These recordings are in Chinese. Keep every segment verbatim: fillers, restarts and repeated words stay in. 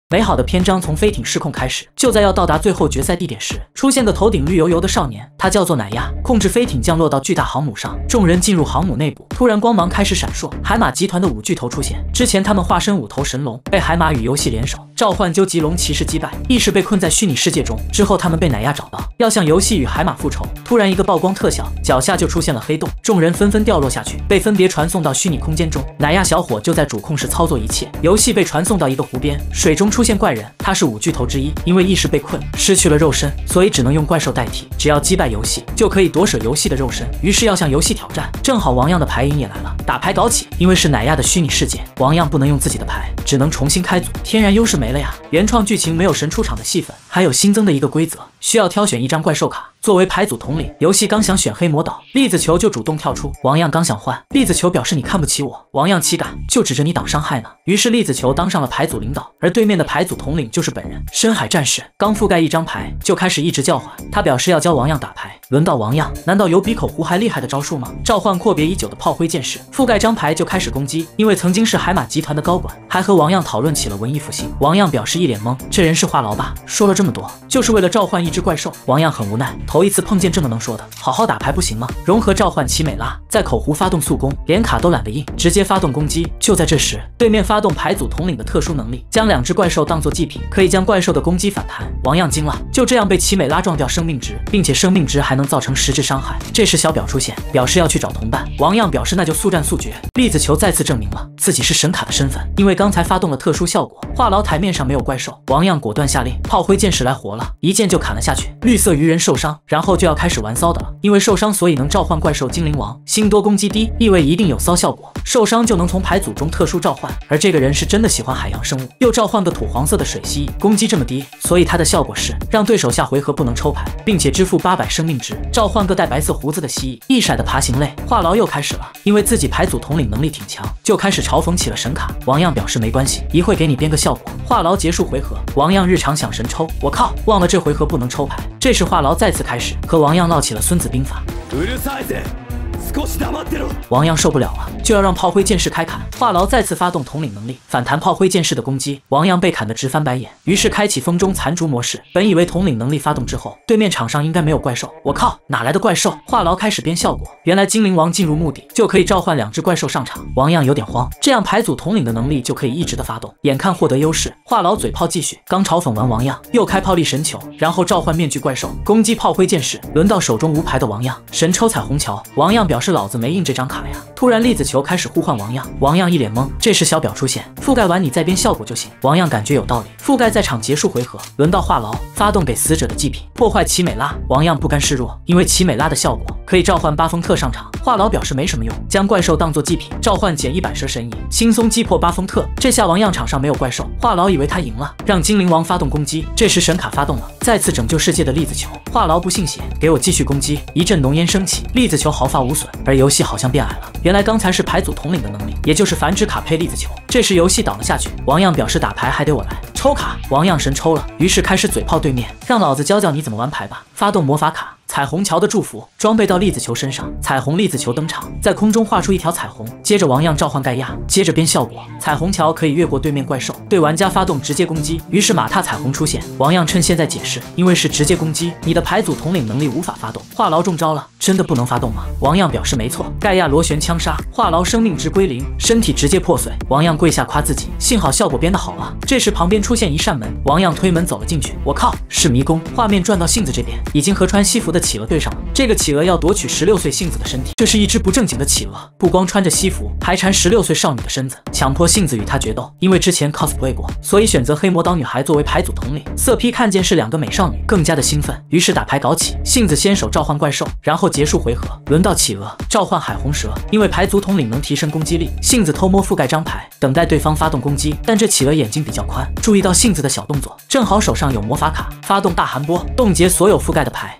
美好的篇章从飞艇失控开始，就在要到达最后决赛地点时，出现个头顶绿油油的少年，他叫做乃亚，控制飞艇降落到巨大航母上。众人进入航母内部，突然光芒开始闪烁，海马集团的五巨头出现。之前他们化身五头神龙，被海马与游戏联手召唤究极龙骑士击败，意识被困在虚拟世界中。之后他们被乃亚找到，要向游戏与海马复仇。突然一个曝光特效，脚下就出现了黑洞，众人纷纷掉落下去，被分别传送到虚拟空间中。乃亚小伙就在主控室操作一切，游戏被传送到一个湖边，水中出现怪人，他是五巨头之一，因为意识被困，失去了肉身，所以只能用怪兽代替。只要击败游戏，就可以夺舍游戏的肉身。于是要向游戏挑战。正好王样的牌瘾也来了，打牌搞起。因为是乃亚的虚拟世界，王样不能用自己的牌，只能重新开组，天然优势没了呀。原创剧情没有神出场的戏份，还有新增的一个规则，需要挑选一张怪兽卡作为牌组统领。游戏刚想选黑魔岛，栗子球就主动跳出。王样刚想换，栗子球表示你看不起我。王样岂敢，就指着你挡伤害呢。于是栗子球当上了牌组领导，而对面的牌组统领就是本人深海战士。刚覆盖一张牌，就开始一直叫唤，他表示要教王样打牌。轮到王样，难道有比口胡还厉害的招数吗？召唤阔别已久的炮灰剑士，覆盖张牌就开始攻击。因为曾经是海马集团的高管，还和王样讨论起了文艺复兴。王样表示一脸懵，这人是话痨吧？说了这么多，就是为了召唤一只怪兽。王样很无奈，头一次碰见这么能说的，好好打牌不行吗？融合召唤奇美拉，在口胡发动速攻，连卡都懒得印，直接发动攻击。就在这时，对面发动牌组统领的特殊能力，将两只怪兽当作祭品，可以将怪兽的攻击反弹。王样惊了，就这样被奇美拉撞掉生命值，并且生命值还能造成实质伤害。这时小表出现，表示要去找同伴。王样表示那就速战速决。栗子球再次证明了自己是神卡的身份，因为刚才发动了特殊效果，话痨台面上没有怪兽。王样果断下令，炮灰剑士来活了，一剑就砍了下去。绿色鱼人受伤，然后就要开始玩骚的了。因为受伤，所以能召唤怪兽精灵王，星多攻击低，意味一定有骚效果。受伤就能从牌组中特殊召唤，而这个人是真的喜欢海洋生物，又召唤个土黄色的水蜥蜴，攻击这么低，所以他的效果是让对手下回合不能抽牌，并且支付八百生命值，召唤个带白色胡子的蜥蜴。一闪的爬行类，话痨又开始了，因为自己牌组统领能力挺强，就开始嘲讽起了神卡。王样表示没关系，一会给你编个效果。话痨结束回合，王样日常想神抽，我靠，忘了这回合不能抽牌。这时话痨再次开始和王样唠起了孙子兵法。王样受不了了，就要让炮灰剑士开砍。话痨再次发动统领能力，反弹炮灰剑士的攻击。王样被砍得直翻白眼，于是开启风中残烛模式。本以为统领能力发动之后，对面场上应该没有怪兽，我靠，哪来的怪兽？话痨开始编效果，原来精灵王进入墓地就可以召唤两只怪兽上场。王样有点慌，这样牌组统领的能力就可以一直的发动，眼看获得优势。话痨嘴炮继续，刚嘲讽完王样，又开炮力神球，然后召唤面具怪兽攻击炮灰剑士。轮到手中无牌的王样，神抽彩虹桥。王样表示老子没印这张卡呀。突然栗子球开始呼唤王样，王样一脸懵。这时小表出现，覆盖完你再编效果就行。王样感觉有道理，覆盖在场结束回合。轮到话痨发动给死者的祭品，破坏奇美拉。王样不甘示弱，因为奇美拉的效果可以召唤巴风特上场。话痨表示没什么用，将怪兽当作祭品，召唤简易版蛇神蚁，轻松击破巴风特。这下王样场上没有怪兽，话痨以为他赢了，让精灵王发动攻击。这时神卡发动了，再次拯救世界的栗子球。话痨不信邪，给我继续攻击。一阵浓烟升起，栗子球毫发无损，而游戏好像变矮了。原来刚才是牌组统领的能力，也就是繁殖卡配栗子球。这时游戏倒了下去，王样表示打牌还得我来抽卡。王样神抽了，于是开始嘴炮对面，让老子教教你怎么玩牌吧。发动魔法卡彩虹桥的祝福装备到栗子球身上，彩虹栗子球登场，在空中画出一条彩虹。接着王样召唤盖亚，接着编效果，彩虹桥可以越过对面怪兽，对玩家发动直接攻击。于是马踏彩虹出现，王样趁现在解释，因为是直接攻击，你的牌组统领能力无法发动。话痨中招了，真的不能发动吗？王样表示没错，盖亚螺旋枪杀，话痨生命值归零，身体直接破碎。王样跪下夸自己，幸好效果编得好啊。这时旁边出现一扇门，王样推门走了进去，我靠，是迷宫。画面转到杏子这边，已经和穿西服的企鹅对上了。这个企鹅要夺取十六岁杏子的身体，这是一只不正经的企鹅，不光穿着西服，还缠十六岁少女的身子，强迫杏子与他决斗。因为之前 cosplay 过，所以选择黑魔岛女孩作为牌组统领。色批看见是两个美少女，更加的兴奋，于是打牌搞起。杏子先手召唤怪兽，然后结束回合。轮到企鹅召唤海红蛇，因为牌组统领能提升攻击力，杏子偷摸覆盖张牌，等待对方发动攻击。但这企鹅眼睛比较宽，注意到杏子的小动作，正好手上有魔法卡，发动大寒波，冻结所有覆盖的牌。之后海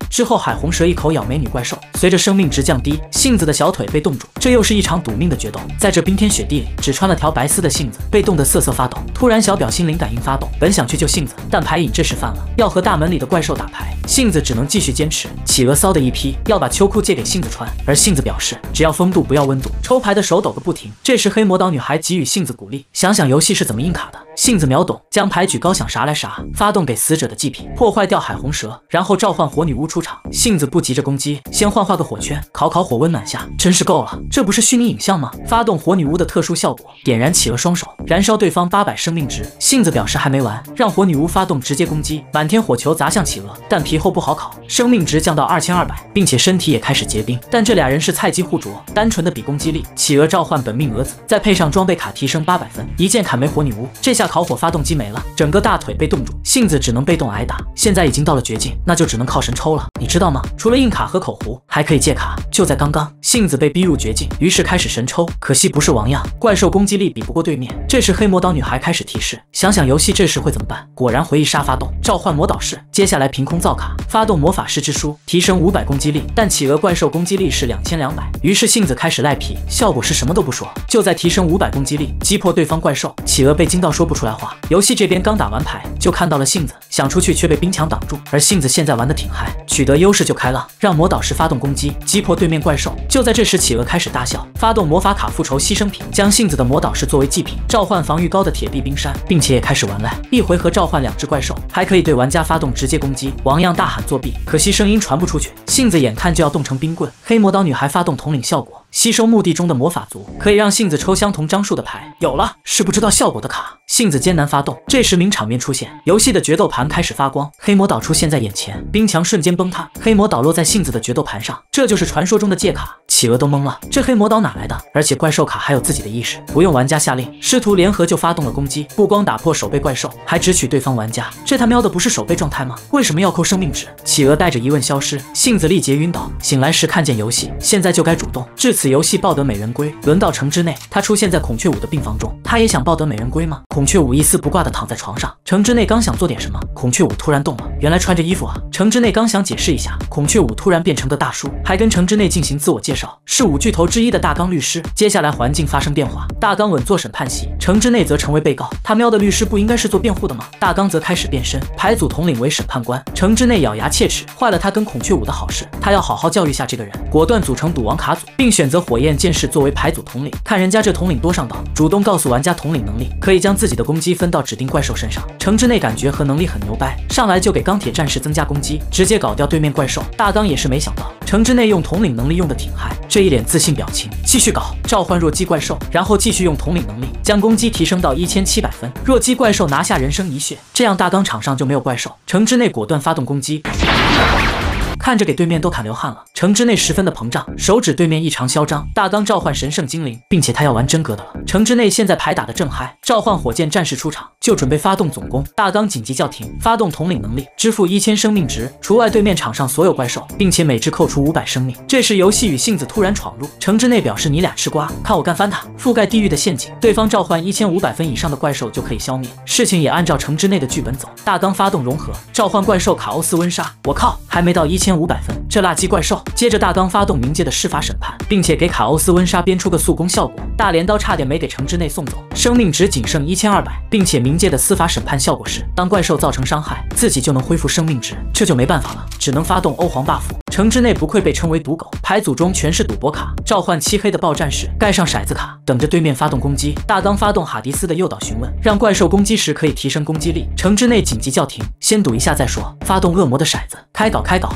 海红蛇一口咬美女怪兽，随着生命值降低，杏子的小腿被冻住，这又是一场赌命的决斗。在这冰天雪地里，只穿了条白丝的杏子被冻得瑟瑟发抖。突然，小表心灵感应发动，本想去救杏子，但牌瘾这时犯了，要和大门里的怪兽打牌。杏子只能继续坚持。企鹅骚的一批，要把秋裤借给杏子穿，而杏子表示只要风度不要温度。抽牌的手抖个不停。这时黑魔岛女孩给予杏子鼓励，想想游戏是怎么印卡的。杏子秒懂，将牌举高想啥来啥，发动给死者的祭品，破坏掉海红蛇，然后召唤火女巫出场。杏子不急着攻击，先幻化个火圈，烤烤火温暖下，真是够了，这不是虚拟影像吗？发动火女巫的特殊效果，点燃企鹅双手，燃烧对方八百生命值。杏子表示还没完，让火女巫发动直接攻击，满天火球砸向企鹅，但皮厚不好烤，生命值降到二千二百，并且身体也开始结冰。但这俩人是菜鸡互啄，单纯的比攻击力。企鹅召唤本命蛾子，再配上装备卡提升八百分，一键砍没火女巫。这下烤火发动机没了，整个大腿被冻住，杏子只能被动挨打。现在已经到了绝境，那就只能靠神抽了，你知道吗？除了硬卡和口胡，还可以借卡。就在刚刚，杏子被逼入绝境，于是开始神抽，可惜不是王样，怪兽攻击力比不过对面。这时黑魔岛女孩开始提示，想想游戏这时会怎么办？果然回忆杀发动，召唤魔导士，接下来凭空造卡，发动魔法师之书，提升五百攻击力，但企鹅怪兽攻击力是两千两百，于是杏子开始赖皮，效果是什么都不说，就在提升五百攻击力，击破对方怪兽。企鹅被惊到说不出来话。游戏这边刚打完牌，就看到了杏子，想出去却被冰墙挡住，而杏子现在玩的挺嗨，取得优势就开浪，让魔导士发动攻击，击破对面怪兽。就在这时，企鹅开始大笑，发动魔法卡复仇牺牲品，将杏子的魔导士作为祭品，召唤防御高的铁壁冰山，并且也开始玩赖，一回合召唤两只怪兽，还可以对玩家发动直接攻击。王样大喊作弊，可惜声音传不出去，杏子眼看就要冻成冰棍。黑魔岛女孩发动统领效果，吸收墓地中的魔法族，可以让杏子抽相同张数的牌。有了，是不知道效果的卡。杏子艰难发动，这时名场面出现，游戏的决斗盘开始发光，黑魔岛出现在眼前，冰墙瞬间崩塌，黑魔岛落在杏子的决斗盘上，这就是传说中的借卡。企鹅都懵了，这黑魔岛哪来的？而且怪兽卡还有自己的意识，不用玩家下令，师徒联合就发动了攻击，不光打破守备怪兽，还直取对方玩家。这他喵的不是守备状态吗？为什么要扣生命值？企鹅带着疑问消失，杏子立即晕倒，醒来时看见游戏，现在就该主动。至此游戏抱得美人归，轮到城之内，他出现在孔雀舞的病房中，他也想抱得美人归吗？孔雀舞一丝不挂的躺在床上，城之内刚想做点什么，孔雀舞突然动了，原来穿着衣服啊。城之内刚想解释一下，孔雀舞突然变成个大叔，还跟城之内进行自我介绍，是五巨头之一的大刚律师。接下来环境发生变化，大刚稳坐审判席，城之内则成为被告。他喵的律师不应该是做辩护的吗？大刚则开始变身，牌组统领为审判官。城之内咬牙切齿，坏了他跟孔雀舞的好事，他要好好教育下这个人，果断组成赌王卡组，并选择火焰剑士作为牌组统领。看人家这统领多上道，主动告诉玩家统领能力可以将自己的攻击分到指定怪兽身上。城之内感觉和能力很牛掰，上来就给钢铁战士增加攻击，直接搞掉对面怪兽。大刚也是没想到，城之内用统领能力用的挺嗨，这一脸自信表情，继续搞，召唤弱鸡怪兽，然后继续用统领能力将攻击提升到一千七百分，弱鸡怪兽拿下人生一血，这样大刚场上就没有怪兽。城之内果断发动攻击，看着给对面都砍流汗了，城之内十分的膨胀，手指对面异常嚣张。大刚召唤神圣精灵，并且他要玩真格的了。城之内现在牌打得正嗨，召唤火箭战士出场，就准备发动总攻。大刚紧急叫停，发动统领能力，支付一千生命值，除外对面场上所有怪兽，并且每只扣除五百生命。这时游戏与杏子突然闯入，城之内表示你俩吃瓜，看我干翻他！覆盖地狱的陷阱，对方召唤一千五百分以上的怪兽就可以消灭。事情也按照城之内的剧本走，大刚发动融合，召唤怪兽卡欧斯温莎。我靠，还没到一千五百分，这垃圾怪兽！接着大刚发动冥界的施法审判，并且给卡欧斯温莎编出个速攻效果，大镰刀差点没给城之内送走，生命值仅剩一千二百，并且冥界的司法审判效果是，当怪兽造成伤害，自己就能恢复生命值，这就没办法了，只能发动欧皇 buff。城之内不愧被称为赌狗，牌组中全是赌博卡，召唤漆黑的爆战士，盖上骰子卡，等着对面发动攻击。大刚发动哈迪斯的诱导询问，让怪兽攻击时可以提升攻击力。城之内紧急叫停，先赌一下再说，发动恶魔的骰子，开搞开搞。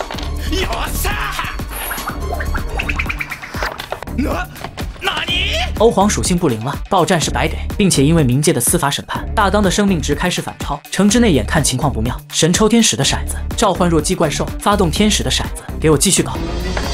欧皇属性不灵了，爆战士白给，并且因为冥界的司法审判，大刚的生命值开始反超。城之内眼看情况不妙，神抽天使的骰子，召唤弱鸡怪兽，发动天使的骰子，给我继续搞。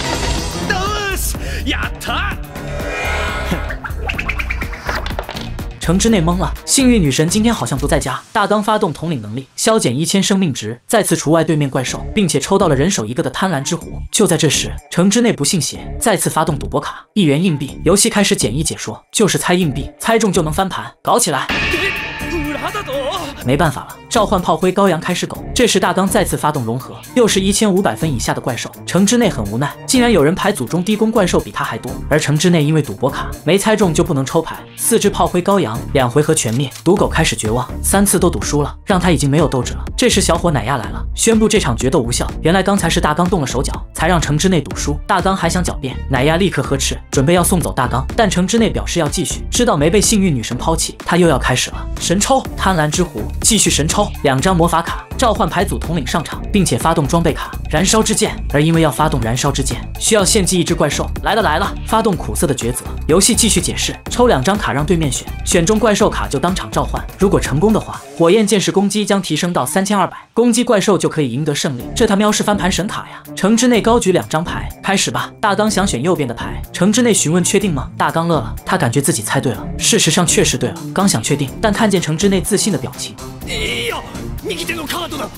城之内懵了，幸运女神今天好像不在家。大刚发动统领能力，削减一千生命值，再次除外对面怪兽，并且抽到了人手一个的贪婪之壶。就在这时，城之内不信邪，再次发动赌博卡，一元硬币。游戏开始简易解说，就是猜硬币，猜中就能翻盘，搞起来。 没办法了，召唤炮灰羔羊开始狗。这时大刚再次发动融合，又是一千五百分以下的怪兽。城之内很无奈，竟然有人牌组中低攻怪兽比他还多，而城之内因为赌博卡没猜中就不能抽牌。四只炮灰羔羊两回合全灭，赌狗开始绝望，三次都赌输了，让他已经没有斗志了。这时小伙奶亚来了，宣布这场决斗无效。原来刚才是大刚动了手脚，才让城之内赌输。大刚还想狡辩，奶亚立刻呵斥，准备要送走大刚，但城之内表示要继续，知道没被幸运女神抛弃，他又要开始了。神抽贪婪之湖，继续神抽两张魔法卡，召唤牌组统领上场，并且发动装备卡燃烧之剑。而因为要发动燃烧之剑，需要献祭一只怪兽。来了来了，发动苦涩的抉择。游戏继续解释，抽两张卡让对面选，选中怪兽卡就当场召唤。如果成功的话，火焰剑士攻击将提升到三千二百，攻击怪兽就可以赢得胜利。这他喵是翻盘神卡呀！城之内高举两张牌，开始吧。大刚想选右边的牌，城之内询问确定吗？大刚乐了，他感觉自己猜对了，事实上确实对了。刚想确定，但看见城之内自信的表情。 いいよ、右手のカードだ。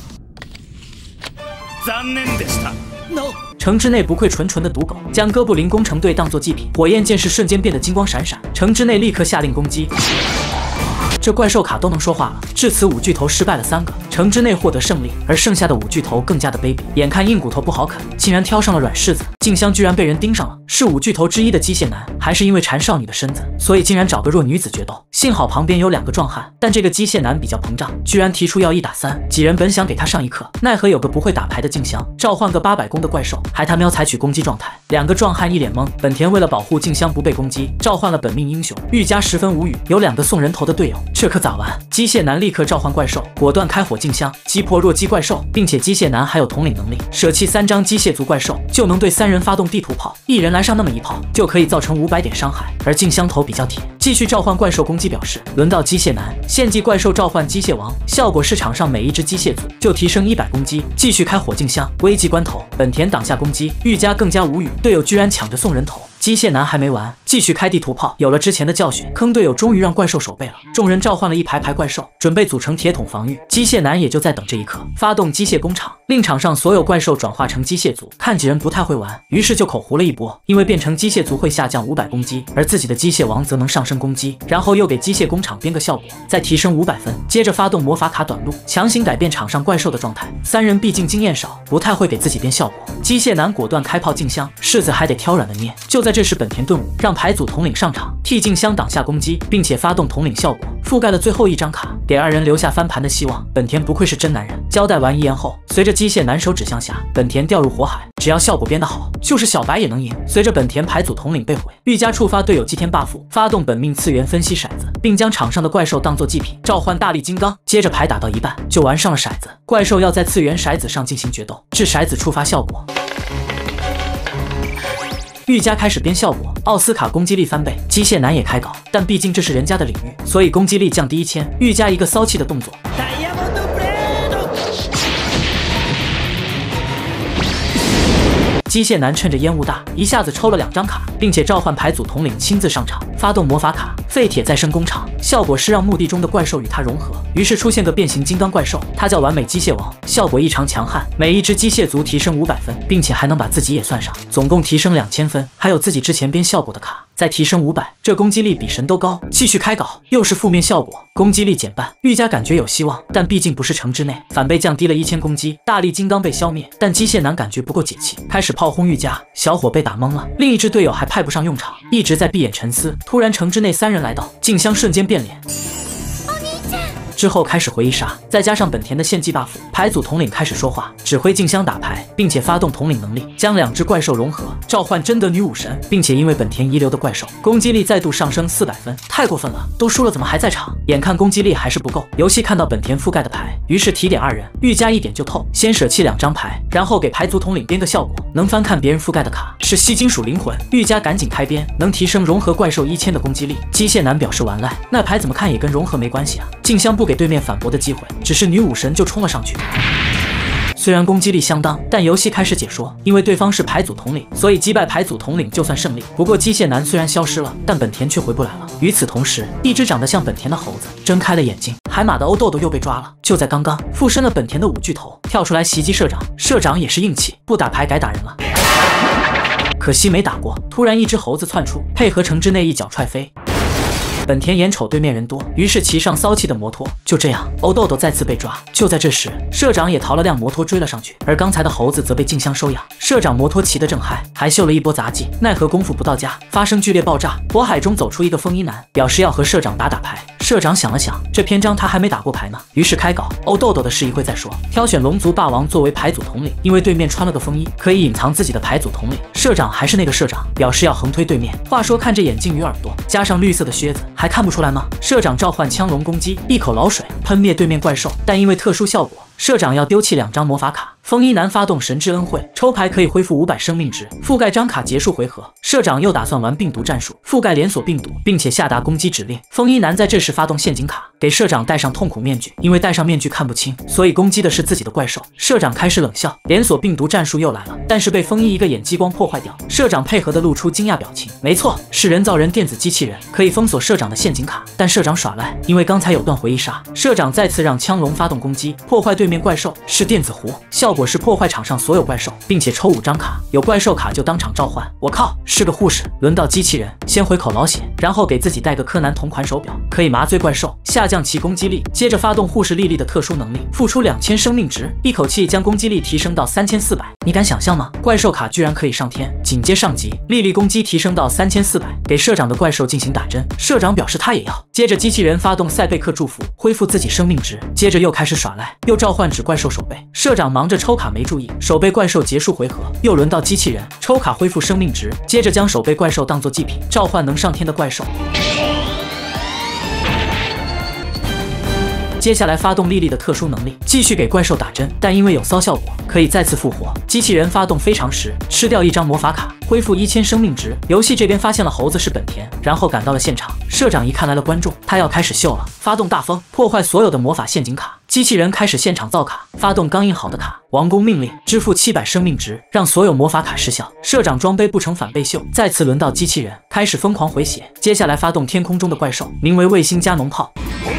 残念でした。No。 城之内不愧纯纯的赌狗，将哥布林工程队当作祭品，火焰剑士瞬间变得金光闪闪。城之内立刻下令攻击。这怪兽卡都能说话了。至此五巨头失败了三个，城之内获得胜利，而剩下的五巨头更加的卑鄙。眼看硬骨头不好啃，竟然挑上了软柿子。静香居然被人盯上了，是五巨头之一的机械男，还是因为馋少女的身子，所以竟然找个弱女子决斗。幸好旁边有两个壮汉，但这个机械男比较膨胀，居然提出要一打三。几人本想给他上一课，奈何有个不会打牌的静香，召唤个八百攻的怪兽，还他喵采取攻击状态。两个壮汉一脸懵。本田为了保护静香不被攻击，召唤了本命英雄。玉家十分无语，有两个送人头的队友，这可咋玩？机械男立刻召唤怪兽，果断开火静香，击破弱鸡怪兽，并且机械男还有统领能力，舍弃三张机械族怪兽就能对三人发动地图炮，一人来上那么一炮就可以造成五百点伤害。而静香头比较铁，继续召唤怪兽攻击表示，轮到机械男，献祭怪兽召唤机械王，效果是场上每一只机械族就提升一百攻击，继续开火静香。危急关头，本田挡下攻击，玉家更加无语，队友居然抢着送人头。机械男还没完，继续开地图炮。有了之前的教训，坑队友终于让怪兽守备了。众人召唤了一排排怪兽，准备组成铁桶防御。机械男也就在等这一刻，发动机械工厂，令场上所有怪兽转化成机械族。看几人不太会玩，于是就口胡了一波，因为变成机械族会下降五百攻击，而自己的机械王则能上升攻击。然后又给机械工厂编个效果，再提升五百分。接着发动魔法卡短路，强行改变场上怪兽的状态。三人毕竟经验少，不太会给自己编效果。机械男果断开炮静香，柿子还得挑软的捏。就在这时，本田顿悟，让牌组统领上场，替静香挡下攻击，并且发动统领效果，覆盖了最后一张卡，给二人留下翻盘的希望。本田不愧是真男人。交代完遗言后，随着机械男手指向下，本田掉入火海。只要效果编得好，就是小白也能赢。随着本田牌组统领被毁，玉家触发队友祭天 buff， 发动本命次元分析骰子，并将场上的怪兽当作祭品，召唤大力金刚。接着牌打到一半，就玩上了骰子，怪兽要在次元骰子上进行决斗，至骰子触发效果。玉家开始编效果，奥斯卡攻击力翻倍，机械男也开搞，但毕竟这是人家的领域，所以攻击力降低一千。玉家一个骚气的动作。机械男趁着烟雾大，一下子抽了两张卡，并且召唤牌组统领亲自上场，发动魔法卡废铁再生工厂，效果是让墓地中的怪兽与他融合。于是出现个变形金刚怪兽，它叫完美机械王，效果异常强悍，每一只机械族提升五百分，并且还能把自己也算上，总共提升两千分。还有自己之前编效果的卡，再提升五百，这攻击力比神都高。继续开搞，又是负面效果，攻击力减半。玉家感觉有希望，但毕竟不是城之内，反被降低了一千攻击。大力金刚被消灭，但机械男感觉不够解气，开始炮轰玉家，小伙被打懵了，另一支队友还派不上用场，一直在闭眼沉思。突然城之内三人来到，静香瞬间变脸。之后开始回忆杀，再加上本田的献祭 buff， 牌组统领开始说话，指挥静香打牌，并且发动统领能力，将两只怪兽融合，召唤真的女武神，并且因为本田遗留的怪兽，攻击力再度上升四百分，太过分了！都输了怎么还在场？眼看攻击力还是不够，游戏看到本田覆盖的牌，于是提点二人，玉家一点就透，先舍弃两张牌，然后给牌组统领编个效果，能翻看别人覆盖的卡，是吸金属灵魂。玉家赶紧开编，能提升融合怪兽一千的攻击力。机械男表示完赖，那牌怎么看也跟融合没关系啊！静香不给对面反驳的机会，只是女武神就冲了上去。虽然攻击力相当，但游戏开始解说，因为对方是牌组统领，所以击败牌组统领就算胜利。不过机械男虽然消失了，但本田却回不来了。与此同时，一只长得像本田的猴子睁开了眼睛，海马的欧豆豆又被抓了。就在刚刚，附身了本田的五巨头跳出来袭击社长，社长也是硬气，不打牌改打人了。可惜没打过，突然一只猴子窜出，配合城之内一脚踹飞。 本田眼瞅对面人多，于是骑上骚气的摩托。就这样，欧豆豆再次被抓。就在这时，社长也逃了辆摩托追了上去，而刚才的猴子则被静香收养。社长摩托骑得正嗨，还秀了一波杂技，奈何功夫不到家，发生剧烈爆炸。火海中走出一个风衣男，表示要和社长打打牌。社长想了想，这篇章他还没打过牌呢，于是开搞。欧豆豆的事一会再说，挑选龙族霸王作为牌组统领，因为对面穿了个风衣，可以隐藏自己的牌组统领。社长还是那个社长，表示要横推对面。话说看这眼镜与耳朵，加上绿色的靴子，还看不出来吗？社长召唤枪龙攻击，一口老水喷灭对面怪兽，但因为特殊效果，社长要丢弃两张魔法卡。风衣男发动神之恩惠，抽牌可以恢复五百生命值，覆盖张卡结束回合。社长又打算玩病毒战术，覆盖连锁病毒，并且下达攻击指令。风衣男在这时发动陷阱卡，给社长戴上痛苦面具，因为戴上面具看不清，所以攻击的是自己的怪兽。社长开始冷笑，连锁病毒战术又来了，但是被风衣一个眼激光破坏掉。社长配合的露出惊讶表情，没错，是人造人电子机器人，可以封锁社长的陷阱卡。但社长耍赖，因为刚才有段回忆杀，社长再次让枪龙发动攻击，破坏对面怪兽，是电子壶，效果是破坏场上所有怪兽，并且抽五张卡，有怪兽卡就当场召唤。我靠，是个护士。轮到机器人，先回口老血，然后给自己带个柯南同款手表，可以麻醉怪兽，下降其攻击力。接着发动护士莉莉的特殊能力，付出两千生命值，一口气将攻击力提升到三千四百。你敢想象吗？怪兽卡居然可以上天！紧接上级，莉莉攻击提升到三千四百，给社长的怪兽进行打针。社长表示他也要。接着机器人发动赛贝克祝福，恢复自己生命值。接着又开始耍赖，又召唤纸怪兽手背。社长忙着抽卡没注意，手背怪兽结束回合。又轮到机器人抽卡恢复生命值，接着将手背怪兽当作祭品，召唤能上天的怪兽。接下来发动莉莉的特殊能力，继续给怪兽打针，但因为有骚效果，可以再次复活。机器人发动非常时，吃掉一张魔法卡，恢复一千生命值。游戏这边发现了猴子是本田，然后赶到了现场。社长一看来了观众，他要开始秀了，发动大风，破坏所有的魔法陷阱卡。机器人开始现场造卡，发动刚印好的卡。王宫命令支付七百生命值，让所有魔法卡失效。社长装备不成反被秀，再次轮到机器人，开始疯狂回血。接下来发动天空中的怪兽，名为卫星加农炮。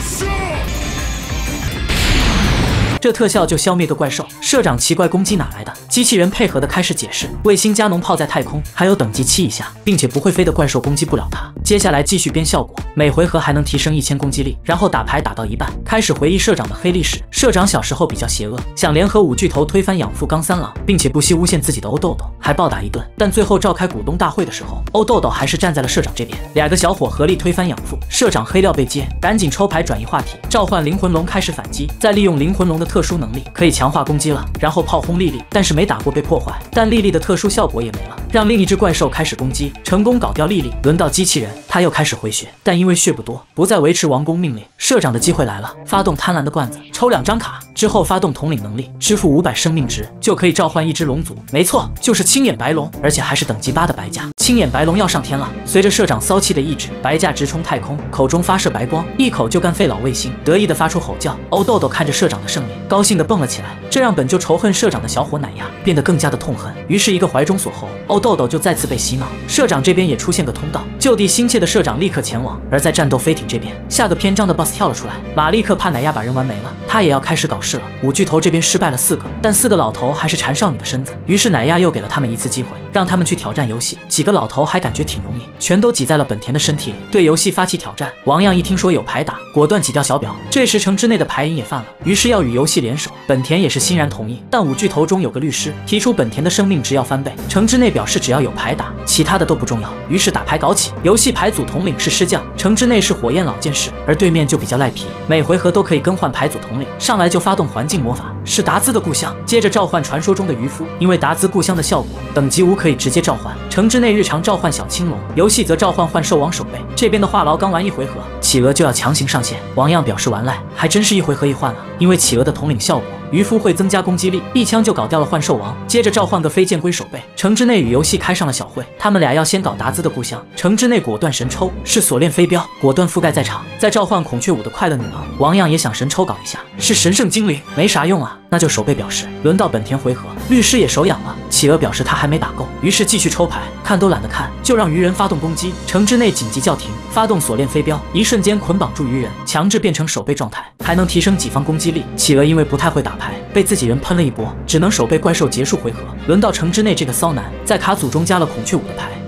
这特效就消灭个怪兽。社长奇怪攻击哪来的，机器人配合的开始解释，卫星加农炮在太空还有等级七以下，并且不会飞的怪兽攻击不了它。接下来继续编效果，每回合还能提升一千攻击力。然后打牌打到一半，开始回忆社长的黑历史。社长小时候比较邪恶，想联合五巨头推翻养父冈三郎，并且不惜诬陷自己的欧豆豆，还暴打一顿。但最后召开股东大会的时候，欧豆豆还是站在了社长这边，两个小伙合力推翻养父。社长黑料被揭，赶紧抽牌转移话题，召唤灵魂龙开始反击，再利用灵魂龙的特殊能力可以强化攻击了，然后炮轰莉莉，但是没打过被破坏，但莉莉的特殊效果也没了，让另一只怪兽开始攻击，成功搞掉莉莉。轮到机器人，他又开始回血，但因为血不多，不再维持王宫命令。社长的机会来了，发动贪婪的罐子，抽两张卡之后发动统领能力，支付五百生命值就可以召唤一只龙族，没错，就是青眼白龙，而且还是等级八的白驾。青眼白龙要上天了，随着社长骚气的意志，白驾直冲太空，口中发射白光，一口就干废老卫星，得意的发出吼叫。欧豆豆看着社长的胜利，高兴的蹦了起来，这让本就仇恨社长的小伙奶牙变得更加的痛恨。于是，一个怀中锁喉，欧豆豆就再次被洗脑。社长这边也出现个通道，就地心切的社长立刻前往。而在战斗飞艇这边，下个篇章的 boss 跳了出来，马利克怕奶牙把人玩没了，他也要开始搞事了。五巨头这边失败了四个，但四个老头还是缠少女的身子，于是奶牙又给了他们一次机会，让他们去挑战游戏。几个老头还感觉挺容易，全都挤在了本田的身体里，对游戏发起挑战。王样一听说有牌打，果断挤掉小表。这时城之内的牌瘾也犯了，于是要与游戏联手。本田也是欣然同意，但五巨头中有个律师提出本田的生命值要翻倍，城之内表示只要有牌打，其他的都不重要。于是打牌搞起，游戏牌组统领是狮将，城之内是火焰老剑士，而对面就比较赖皮，每回合都可以更换牌组统领，上来就发动环境魔法，是达兹的故乡。接着召唤传说中的渔夫，因为达兹故乡的效果，等级五可以直接召唤。城之内日常召唤小青龙，游戏则召唤幻兽王守备。这边的话痨刚玩一回合，企鹅就要强行上线，王样表示完赖，还真是一回合一换了，因为企鹅的统领效果，渔夫会增加攻击力，一枪就搞掉了幻兽王。接着召唤个飞剑龟守备，城之内与游戏开上了小会，他们俩要先搞达兹的故乡。城之内果断神抽，是锁链飞镖，果断覆盖在场。再召唤孔雀舞的快乐女郎，王样也想神抽搞一下，是神圣精灵，没啥用啊，那就守备表示。轮到本田回合，律师也手痒了，企鹅表示他还没打够，于是继续抽牌，看都懒得看，就让鱼人发动攻击。城之内紧急叫停，发动锁链飞镖，一瞬间捆绑住鱼人，强制变成守备状态，还能提升己方攻击力。企鹅因为不太会打牌，被自己人喷了一波，只能守备怪兽结束回合。轮到城之内这个骚男，在卡组中加了孔雀舞的牌，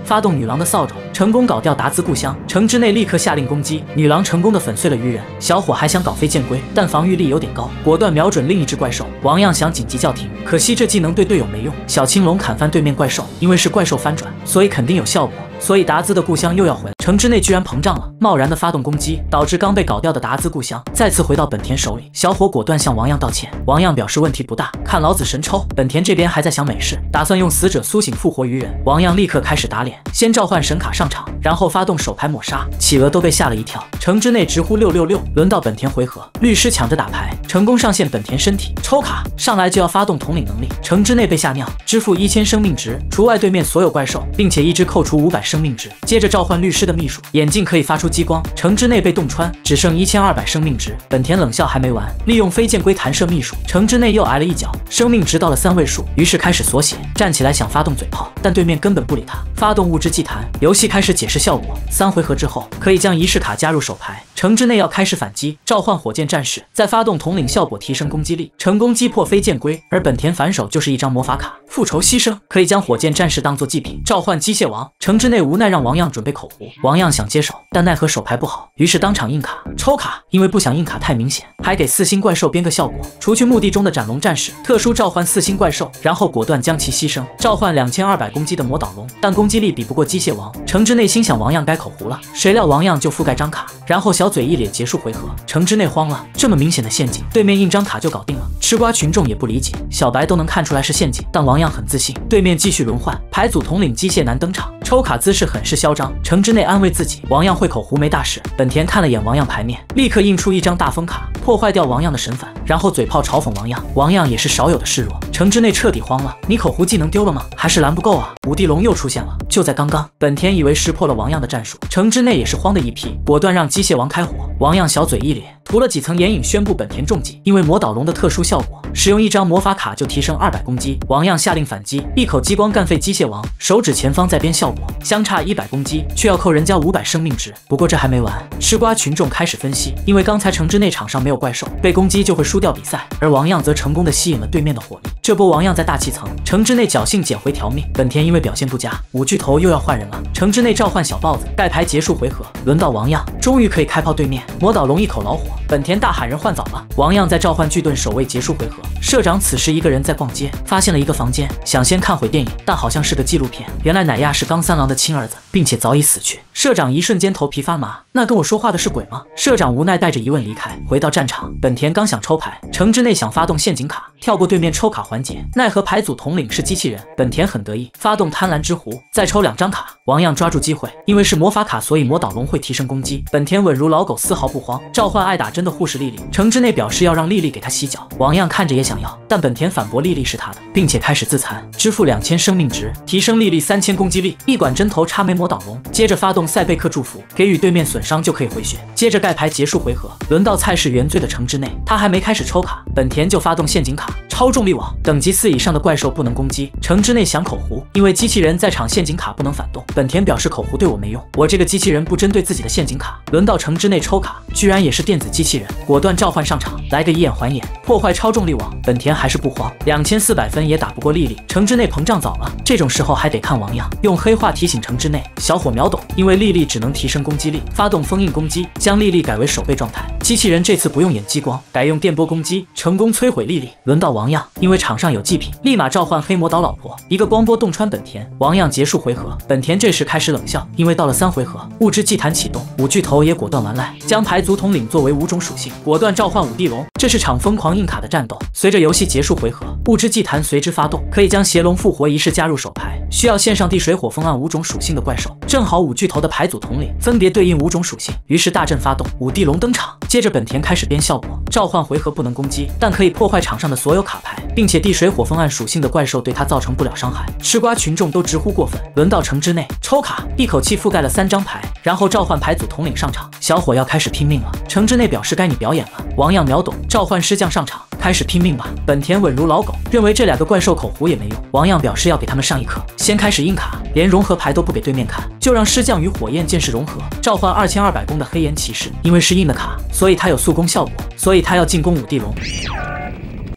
发动女郎的扫帚，成功搞掉达兹故乡。城之内立刻下令攻击，女郎成功的粉碎了鱼人。小伙还想搞飞剑龟，但防御力有点高，果断瞄准另一只怪兽。王样想紧急叫停，可惜这技能对队友没用。小青龙砍翻对面怪兽，因为是怪兽翻转，所以肯定有效果。所以达兹的故乡又要回来，城之内居然膨胀了，贸然的发动攻击，导致刚被搞掉的达兹故乡再次回到本田手里。小伙果断向王样道歉，王样表示问题不大，看老子神抽。本田这边还在想美事，打算用死者苏醒复活鱼人。王样立刻开始打脸，先召唤神卡上场，然后发动手牌抹杀，企鹅都被吓了一跳。城之内直呼六六六，轮到本田回合，律师抢着打牌，成功上线本田身体，抽卡上来就要发动统领能力。城之内被吓尿，支付一千生命值，除外对面所有怪兽，并且一只扣除五百生命值。接着召唤律师的秘术，眼镜可以发出激光，城之内被洞穿，只剩一千二百生命值。本田冷笑还没完，利用飞剑龟弹射秘术，城之内又挨了一脚，生命值到了三位数，于是开始锁血，站起来想发动嘴炮，但对面根本不理他，发动物质祭坛。游戏开始解释效果，三回合之后可以将仪式卡加入手牌。城之内要开始反击，召唤火箭战士，再发动统领效果提升攻击力，成功击破飞剑龟。而本田反手就是一张魔法卡，复仇牺牲，可以将火箭战士当做祭品，召唤机械王。城之内无奈让王样准备口胡，王样想接手，但奈何手牌不好，于是当场印卡抽卡，因为不想印卡太明显，还给四星怪兽编个效果，除去墓地中的斩龙战士，特殊召唤四星怪兽，然后果断将其牺牲，召唤两千二百攻击的魔导龙，但攻击力比不过机械王。城之内心想王样该口胡了，谁料王样就覆盖张卡，然后小嘴一咧结束回合。城之内慌了，这么明显的陷阱，对面印张卡就搞定了。吃瓜群众也不理解，小白都能看出来是陷阱，但王样很自信。对面继续轮换，牌组统领机械男登场，抽卡姿势很是嚣张。城之内安慰自己，王样会口胡没大事。本田看了眼王样牌面，立刻印出一张大风卡，破坏掉王样的神反，然后嘴炮嘲讽王样。王样也是少有的示弱，城之内彻底慌了，你口胡技能丢了吗？还是蓝不够啊？五帝龙又出现了，就在刚刚，本田以为识破了王样的战术，城之内也是慌的一批，果断让机械王开火。王样小嘴一咧，涂了几层眼影，宣布本田中计。因为魔导龙的特殊效果，使用一张魔法卡就提升二百攻击。王样下令反击，一口激光干废机械王，手指前方在编效果，相差一百攻击，却要扣人家五百生命值。不过这还没完，吃瓜群众开始分析，因为刚才城之内场上没有怪兽，被攻击就会输掉比赛，而王样则成功的吸引了对面的火力。这波王样在大气层，城之内侥幸捡回条命。本田因为表现不佳，五巨头又要换人了。城之内召唤小豹子，盖牌结束回合，轮到王样，终于可以开炮对面。魔导龙一口老火，本田大喊人换早了。王样在召唤巨盾守卫结束回合。社长此时一个人在逛街，发现了一个房间，想先看会电影，但好像是个纪录片。原来乃亚是冈三郎的亲儿子，并且早已死去。社长一瞬间头皮发麻，那跟我说话的是鬼吗？社长无奈带着疑问离开。回到战场，本田刚想抽牌，城之内想发动陷阱卡，跳过对面抽卡环节，奈何牌组统领是机器人。本田很得意，发动贪婪之壶，再抽两张卡。王样抓住机会，因为是魔法卡，所以魔导龙会提升攻击。本田稳如老狗，丝毫不慌，召唤爱打针的护士莉莉。城之内表示要让莉莉给他洗脚，王样看着也想要，但本田反驳莉莉是他的，并且开始自残，支付两千生命值，提升莉莉三千攻击力。一管针头插没魔导龙，接着发动赛贝克祝福，给予对面损伤就可以回血。接着盖牌结束回合，轮到菜市原罪的城之内，他还没开始抽卡，本田就发动陷阱卡，超重力网，等级四以上的怪兽不能攻击。城之内想口胡，因为机器人在场，陷阱卡不能反动。本田表示口胡对我没用，我这个机器人不针对自己的陷阱卡。轮到城之内抽卡，居然也是电子机器人，果断召唤上场，来个以眼还眼，破坏超重力网。本田还是不慌，两千四百分也打不过莉莉。城之内膨胀早了，这种时候还得看王样，用黑话提醒城之内，小伙秒懂，因为莉莉只能提升攻击力，发动封印攻击，将莉莉改为守备状态。机器人这次不用演激光，改用电波攻击，成功摧毁莉莉。轮到王样，因为场上有祭品，立马召唤黑魔导老婆，一个光波洞穿本田。王样结束回合，本田这时开始冷笑，因为到了三回合，物质祭坛启动，五巨头也果断完赖，将牌组统领作为五种属性，果断召唤五帝龙。这是场疯狂硬卡的战斗。随着游戏结束回合，物质祭坛随之发动，可以将邪龙复活仪式加入手牌，需要线上地水火风暗五种属性的怪兽，正好五巨头的牌组统领分别对应五种属性，于是大阵发动，五帝龙登场。接着本田开始编效果，召唤回合不能攻击，但可以破坏场上的所有卡牌，并且地水火风暗属性的怪兽对他造成不了伤害。吃瓜群众都直呼过分。轮到城之内抽卡，一口气覆盖了三张牌，然后召唤牌组统领上场，小伙要开始拼命了。城之内表示该你表演了。王样秒懂，召唤师将上场，开始拼命吧。本田稳如老狗，认为这两个怪兽口胡也没用。王样表示要给他们上一课，先开始硬卡，连融合牌都不给对面看，就让师将与火焰剑士融合，召唤二千二百攻的黑岩骑士。因为是硬的卡，所以他有速攻效果，所以他要进攻五帝龙。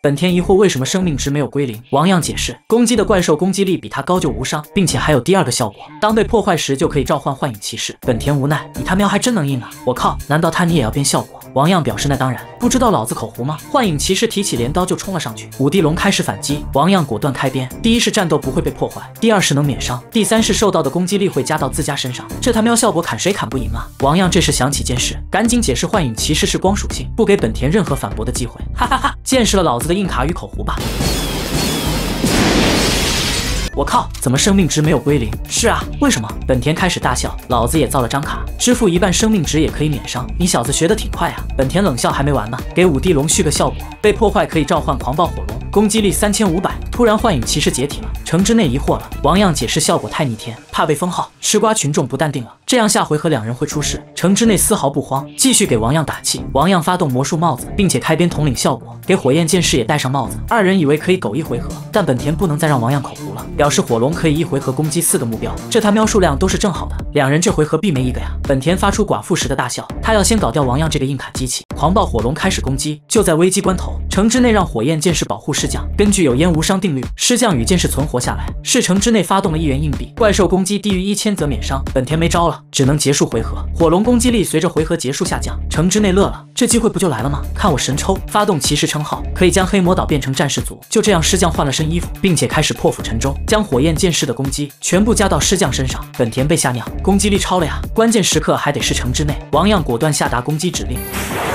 本田疑惑为什么生命值没有归零，王样解释，攻击的怪兽攻击力比他高就无伤，并且还有第二个效果，当被破坏时就可以召唤幻影骑士。本田无奈，你他喵还真能硬啊！我靠，难道他你也要变效果？王样表示那当然，不知道老子口胡吗？幻影骑士提起镰刀就冲了上去，五帝龙开始反击，王样果断开边。第一是战斗不会被破坏，第二是能免伤，第三是受到的攻击力会加到自家身上，这他喵效果砍谁砍不赢啊！王样这时想起件事，赶紧解释幻影骑士是光属性，不给本田任何反驳的机会。哈哈哈，见识了老子的硬卡与口胡吧！我靠，怎么生命值没有归零？是啊，为什么？本田开始大笑，老子也造了张卡，支付一半生命值也可以免伤，你小子学得挺快啊！本田冷笑还没完呢，给五帝龙续个效果，被破坏可以召唤狂暴火龙，攻击力三千五百。突然幻影骑士解体了，城之内疑惑了，王样解释效果太逆天，怕被封号，吃瓜群众不淡定了，这样下回合两人会出事。城之内丝毫不慌，继续给王样打气。王样发动魔术帽子，并且开边统领效果，给火焰剑士也戴上帽子。二人以为可以苟一回合，但本田不能再让王样口胡了，表示火龙可以一回合攻击四个目标，这他喵数量都是正好的，两人这回合必没一个呀。本田发出寡妇时的大笑，他要先搞掉王样这个硬卡机器。狂暴火龙开始攻击，就在危机关头，城之内让火焰剑士保护狮将，根据有烟无伤定律，狮将与剑士存活下来，是城之内发动了一元硬币，怪兽攻击低于一千则免伤。本田没招了，只能结束回合。火龙攻击力随着回合结束下降，城之内乐了，这机会不就来了吗？看我神抽，发动骑士称号，可以将黑魔岛变成战士族。就这样，狮将换了身衣服，并且开始破釜沉舟，将火焰剑士的攻击全部加到狮将身上。本田被吓尿，攻击力超了呀！关键时刻还得是城之内，王样果断下达攻击指令。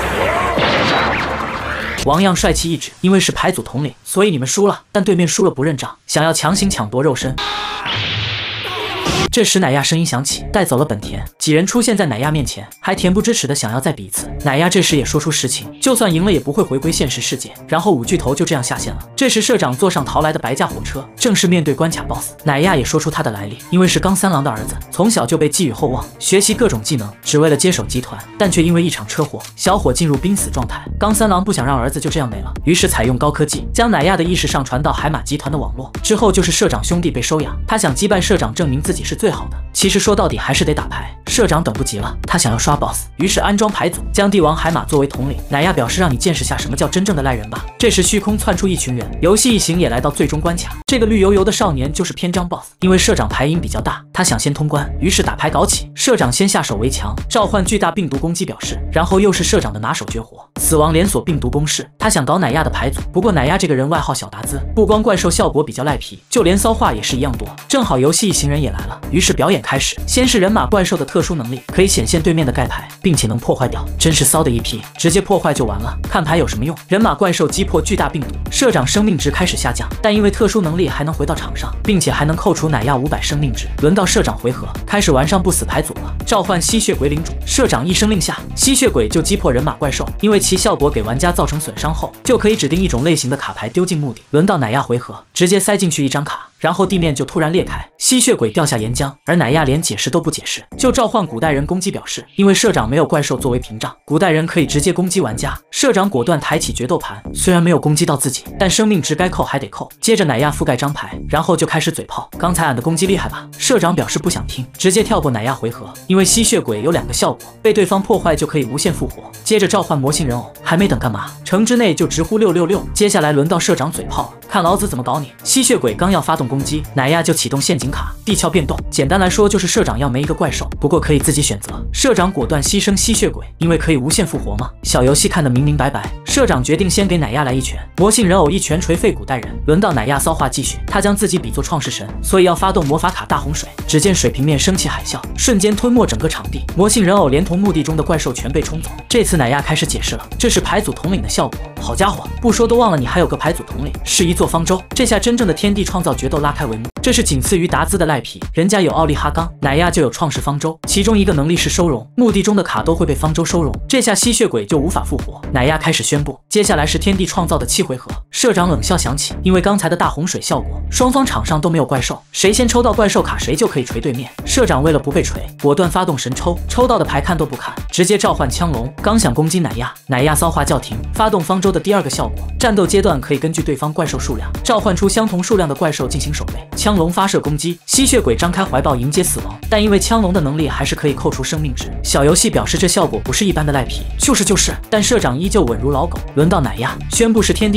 王样帅气一指，因为是牌组统领，所以你们输了，但对面输了不认账，想要强行抢夺肉身。这时乃亚声音响起，带走了本田。几人出现在乃亚面前，还恬不知耻的想要再比一次。乃亚这时也说出实情，就算赢了也不会回归现实世界。然后五巨头就这样下线了。这时社长坐上逃来的白驾火车，正式面对关卡 boss。乃亚也说出他的来历，因为是冈三郎的儿子，从小就被寄予厚望，学习各种技能，只为了接手集团，但却因为一场车祸，小伙进入濒死状态。冈三郎不想让儿子就这样没了，于是采用高科技，将乃亚的意识上传到海马集团的网络。之后就是社长兄弟被收养，他想击败社长，证明自己是最好的。其实说到底还是得打牌，社长等不及了，他想要刷 boss， 于是安装牌组，将帝王海马作为统领。乃亚表示让你见识下什么叫真正的赖人吧。这时虚空窜出一群人，游戏一行也来到最终关卡。这个绿油油的少年就是篇章 boss， 因为社长牌音比较大，他想先通关，于是打牌搞起。社长先下手为强，召唤巨大病毒攻击表示，然后又是社长的拿手绝活死亡连锁病毒攻势。他想搞乃亚的牌组，不过乃亚这个人外号小达兹，不光怪兽效果比较赖皮，就连骚话也是一样多。正好游戏一行人也来了，于是表演开始。先是人马怪兽的特殊能力，可以显现对面的盖牌，并且能破坏掉，真是骚的一批，直接破坏就完了，看牌有什么用？人马怪兽击破巨大病毒，社长生命值开始下降，但因为特殊能力还能回到场上，并且还能扣除乃亚五百生命值。轮到社长回合，开始玩上不死牌组了，召唤吸血鬼领主。社长一声令下，吸血鬼就击破人马怪兽，因为其效果给玩家造成损伤后，就可以指定一种类型的卡牌丢进墓地。轮到乃亚回合，直接塞进去一张卡，然后地面就突然裂开，吸血鬼掉下岩浆，而乃亚连解释都不解释，就召唤古代人攻击表示，因为社长没有怪兽作为屏障，古代人可以直接攻击玩家。社长果断抬起决斗盘，虽然没有攻击到自己，但生命值该扣还得扣。接着乃亚覆盖张牌，然后就开始嘴炮，刚才俺的攻击厉害吧？社长表示不想听，直接跳过乃亚回合，因为吸血鬼有两个效果，被对方破坏就可以无限复活。接着召唤魔性人偶，还没等干嘛，城之内就直呼六六六。接下来轮到社长嘴炮了，看老子怎么搞你！吸血鬼刚要发动攻击，乃亚就启动陷阱卡，地壳变动。简单来说就是社长要没一个怪兽，不过可以自己选择。社长果断牺牲吸血鬼，因为可以无限复活嘛。小游戏看得明明白白，社长决定先给乃亚来一拳，魔性人偶一拳锤废古代人。轮到乃亚骚话继续，他将自己比作创世神，所以要发动魔法卡大洪水。只见水平面升起海啸，瞬间吞没整个场地，魔性人偶连同墓地中的怪兽全被冲走。这次乃亚开始解释了，这是牌组统领的效果。好家伙，不说都忘了你还有个牌组统领，是一座方舟。这下真正的天地创造决斗拉开帷幕。这是仅次于达兹的赖皮，人家有奥利哈刚，乃亚就有创世方舟，其中一个能力是收容，墓地中的卡都会被方舟收容，这下吸血鬼就无法复活。乃亚开始宣布，接下来是天地创造的七回合。社长冷笑响起，因为刚才的大洪水效果，双方场上都没有怪兽，谁先抽到怪兽卡谁就可以锤对面。社长为了不被锤，果断发动神抽，抽到的牌看都不看，直接召唤枪龙，刚想攻击乃亚，乃亚骚话叫停，发动方舟的第二个效果，战斗阶段可以根据对方怪兽数量，召唤出相同数量的怪兽进行守备。枪龙发射攻击，吸血鬼张开怀抱迎接死亡，但因为枪龙的能力还是可以扣除生命值。小游戏表示这效果不是一般的赖皮，就是就是，但社长依旧稳如老狗。轮到乃亚宣布是天地创造的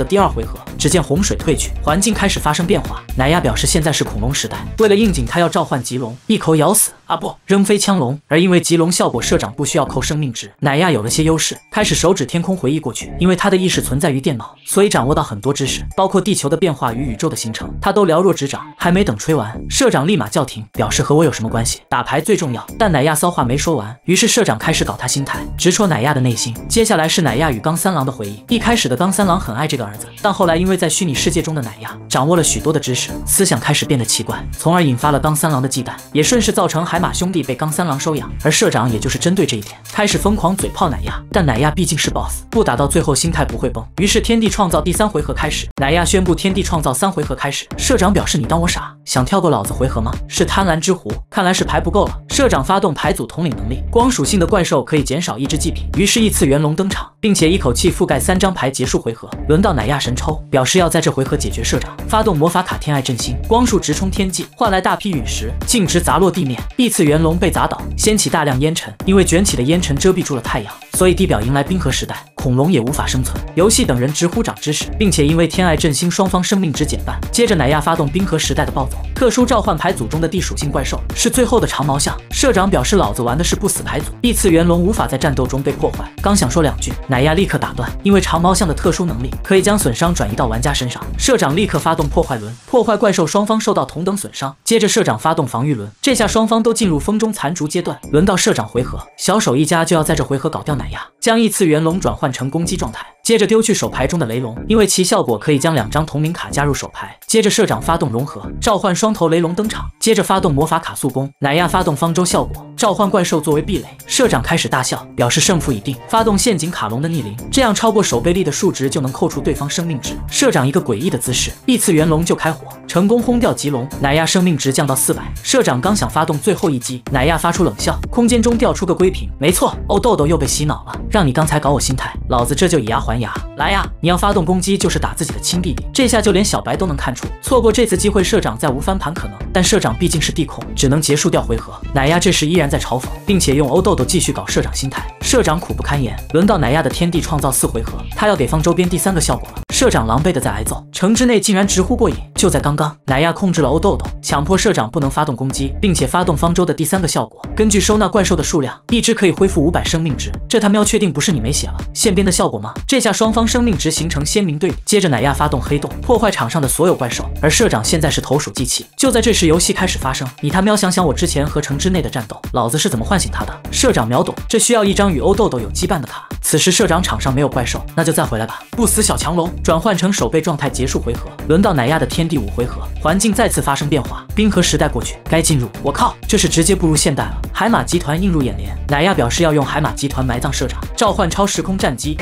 第二回合，只见洪水退去，环境开始发生变化。乃亚表示现在是恐龙时代，为了应景，他要召唤棘龙，一口咬死啊不，扔飞枪龙。而因为棘龙效果，社长不需要扣生命值，乃亚有了些优势，开始手指天空回忆过去。因为他的意识存在于电脑，所以掌握到很多知识，包括地球的变化与宇宙的形成，他都了若指掌。还没等吹完，社长立马叫停，表示和我有什么关系？打牌最重要。但乃亚骚话没说完，于是社长开始搞他心态，直戳乃亚的内心。接下来是乃亚与冈三郎的回忆。一开始的冈三郎很爱这个儿子，但后来因为在虚拟世界中的乃亚掌握了许多的知识，思想开始变得奇怪，从而引发了冈三郎的忌惮，也顺势造成海马兄弟被冈三郎收养。而社长也就是针对这一点，开始疯狂嘴炮乃亚。但乃亚毕竟是 boss， 不打到最后心态不会崩。于是天地创造第三回合开始，乃亚宣布天地创造三回合开始。社长表示你当我傻，想跳过老子回合吗？是贪婪之狐，看来是牌不够了。社长发动牌组统领能力，光属性的怪兽可以减少一只祭品。于是异次元龙登场，并且一口气覆盖三张牌，结束回合。轮到乃亚神抽，表示要在这回合解决社长，发动魔法卡天爱振兴，光束直冲天际，换来大批陨石，径直砸落地面。异次元龙被砸倒，掀起大量烟尘，因为卷起的烟尘遮蔽住了太阳，所以地表迎来冰河时代，恐龙也无法生存。游戏等人直呼长知识，并且因为天爱振兴，双方生命值减半。接着乃亚发动冰河时代的暴走，特殊召唤牌组中的地属性怪兽是最后的长毛象。社长表示老子玩的是不死牌组，异次元龙无法在战斗中被破坏。刚想说两句，乃亚立刻打断，因为长毛象的特殊能力可以将损伤转移到玩家身上。社长立刻发动破坏轮，破坏怪兽，双方受到同等损伤。接着社长发动防御轮，这下双方都进入风中残烛阶段。轮到社长回合，小手一家就要在这回合搞掉乃亚，将异次元龙转换成攻击状态。接着丢去手牌中的雷龙，因为其效果可以将两张同名卡加入手牌。接着社长发动融合，召唤双头雷龙登场。接着发动魔法卡速攻，乃亚发动方舟效果，召唤怪兽作为壁垒。社长开始大笑，表示胜负已定，发动陷阱卡龙的逆鳞，这样超过手背力的数值就能扣除对方生命值。社长一个诡异的姿势，异次元龙就开火，成功轰掉棘龙，乃亚生命值降到四百。社长刚想发动最后一击，乃亚发出冷笑，空间中掉出个龟瓶。没错，欧豆豆又被洗脑了，让你刚才搞我心态，老子这就以牙还牙。来呀，你要发动攻击就是打自己的亲弟弟，这下就连小白都能看出，错过这次机会，社长再无翻盘可能。但社长毕竟是地控，只能结束掉回合。乃亚这时依然在嘲讽，并且用欧豆豆继续搞社长心态。社长苦不堪言，轮到乃亚的天地创造四回合，他要给方周边第三个效果了。社长狼狈的在挨揍，城之内竟然直呼过瘾。就在刚刚，乃亚控制了欧豆豆，强迫社长不能发动攻击，并且发动方舟的第三个效果。根据收纳怪兽的数量，一只可以恢复五百生命值。这他喵确定不是你没写了线边的效果吗？这下双方生命值形成鲜明对比。接着乃亚发动黑洞，破坏场上的所有怪兽，而社长现在是投鼠忌器。就在这时，游戏开始发生。你他喵想想我之前和城之内的战斗，老子是怎么唤醒他的？社长秒懂，这需要一张与欧豆豆有羁绊的卡。此时社长场上没有怪兽，那就再回来吧。不死小强龙转换成守备状态，结束回合。轮到乃亚的天地五回合，环境再次发生变化，冰河时代过去，该进入。我靠，这是直接步入现代了。海马集团映入眼帘，乃亚表示要用海马集团埋葬社长，召唤超时空战机。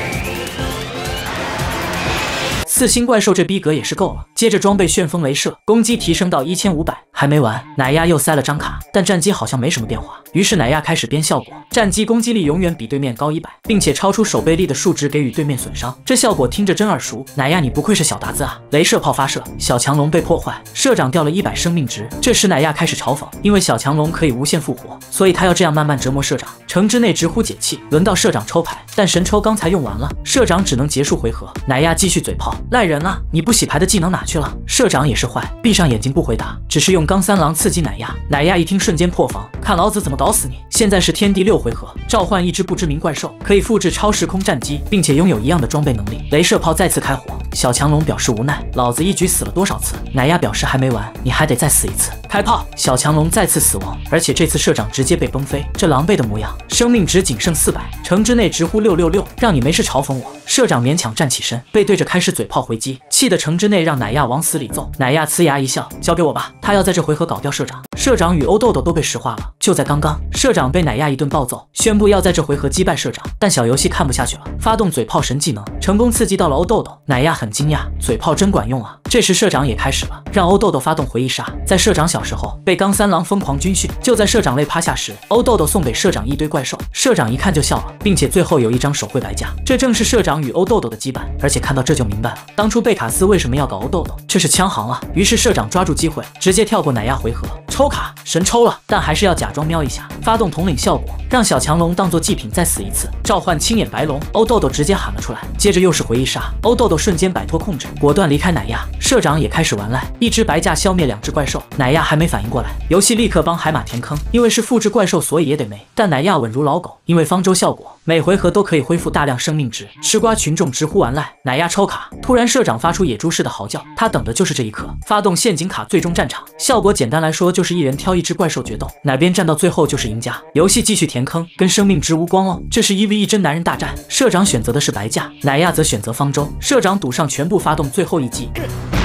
四星怪兽这逼格也是够了。接着装备旋风镭射，攻击提升到一千五百。还没完，乃亚又塞了张卡，但战机好像没什么变化。于是乃亚开始编效果，战机攻击力永远比对面高一百，并且超出手背力的数值给予对面损伤。这效果听着真耳熟。乃亚你不愧是小达子啊！镭射炮发射，小强龙被破坏，社长掉了一百生命值。这时乃亚开始嘲讽，因为小强龙可以无限复活，所以他要这样慢慢折磨社长。城之内直呼解气，轮到社长抽牌，但神抽刚才用完了，社长只能结束回合。乃亚继续嘴炮，赖人啊！你不洗牌的技能哪去了？社长也是坏，闭上眼睛不回答，只是用冈三郎刺激乃亚。乃亚一听瞬间破防，看老子怎么搞死你！现在是天地六回合，召唤一只不知名怪兽，可以复制超时空战机，并且拥有一样的装备能力。镭射炮再次开火，小强龙表示无奈，老子一局死了多少次？乃亚表示还没完，你还得再死一次。开炮，小强龙再次死亡，而且这次社长直接被崩飞，这狼狈的模样，生命值仅剩四百。城之内直呼六六六，让你没事嘲讽我。社长勉强站起身，背对着开始嘴炮回击，气的城之内让乃亚往死里揍。乃亚呲牙一笑，交给我吧，他要在这回合搞掉社长。社长与欧豆豆都被石化了。就在刚刚，社长被乃亚一顿暴揍，宣布要在这回合击败社长。但小游戏看不下去了，发动嘴炮神技能，成功刺激到了欧豆豆。乃亚很惊讶，嘴炮真管用啊！ 这时社长也开始了，让欧豆豆发动回忆杀。在社长小时候被冈三郎疯狂军训，就在社长累趴下时，欧豆豆送给社长一堆怪兽，社长一看就笑了，并且最后有一张手绘白架，这正是社长与欧豆豆的羁绊。而且看到这就明白了，当初贝卡斯为什么要搞欧豆豆，这是枪行啊。于是社长抓住机会，直接跳过奶亚回合，抽卡神抽了，但还是要假装瞄一下，发动统领效果，让小强龙当做祭品再死一次，召唤青眼白龙，欧豆豆直接喊了出来。接着又是回忆杀，欧豆豆瞬间摆脱控制，果断离开奶亚。社长也开始玩赖，一只白架消灭两只怪兽，奶亚还没反应过来，游戏立刻帮海马填坑，因为是复制怪兽所以也得没，但奶亚稳如老狗，因为方舟效果，每回合都可以恢复大量生命值。吃瓜群众直呼完赖，奶亚抽卡，突然社长发出野猪似的嚎叫，他等的就是这一刻，发动陷阱卡最终战场。效果简单来说就是一人挑一只怪兽决斗，哪边战到最后就是赢家。游戏继续填坑，跟生命值无关哦，这是一 v 一真男人大战。社长选择的是白架，奶亚则选择方舟，社长赌上全部发动最后一击。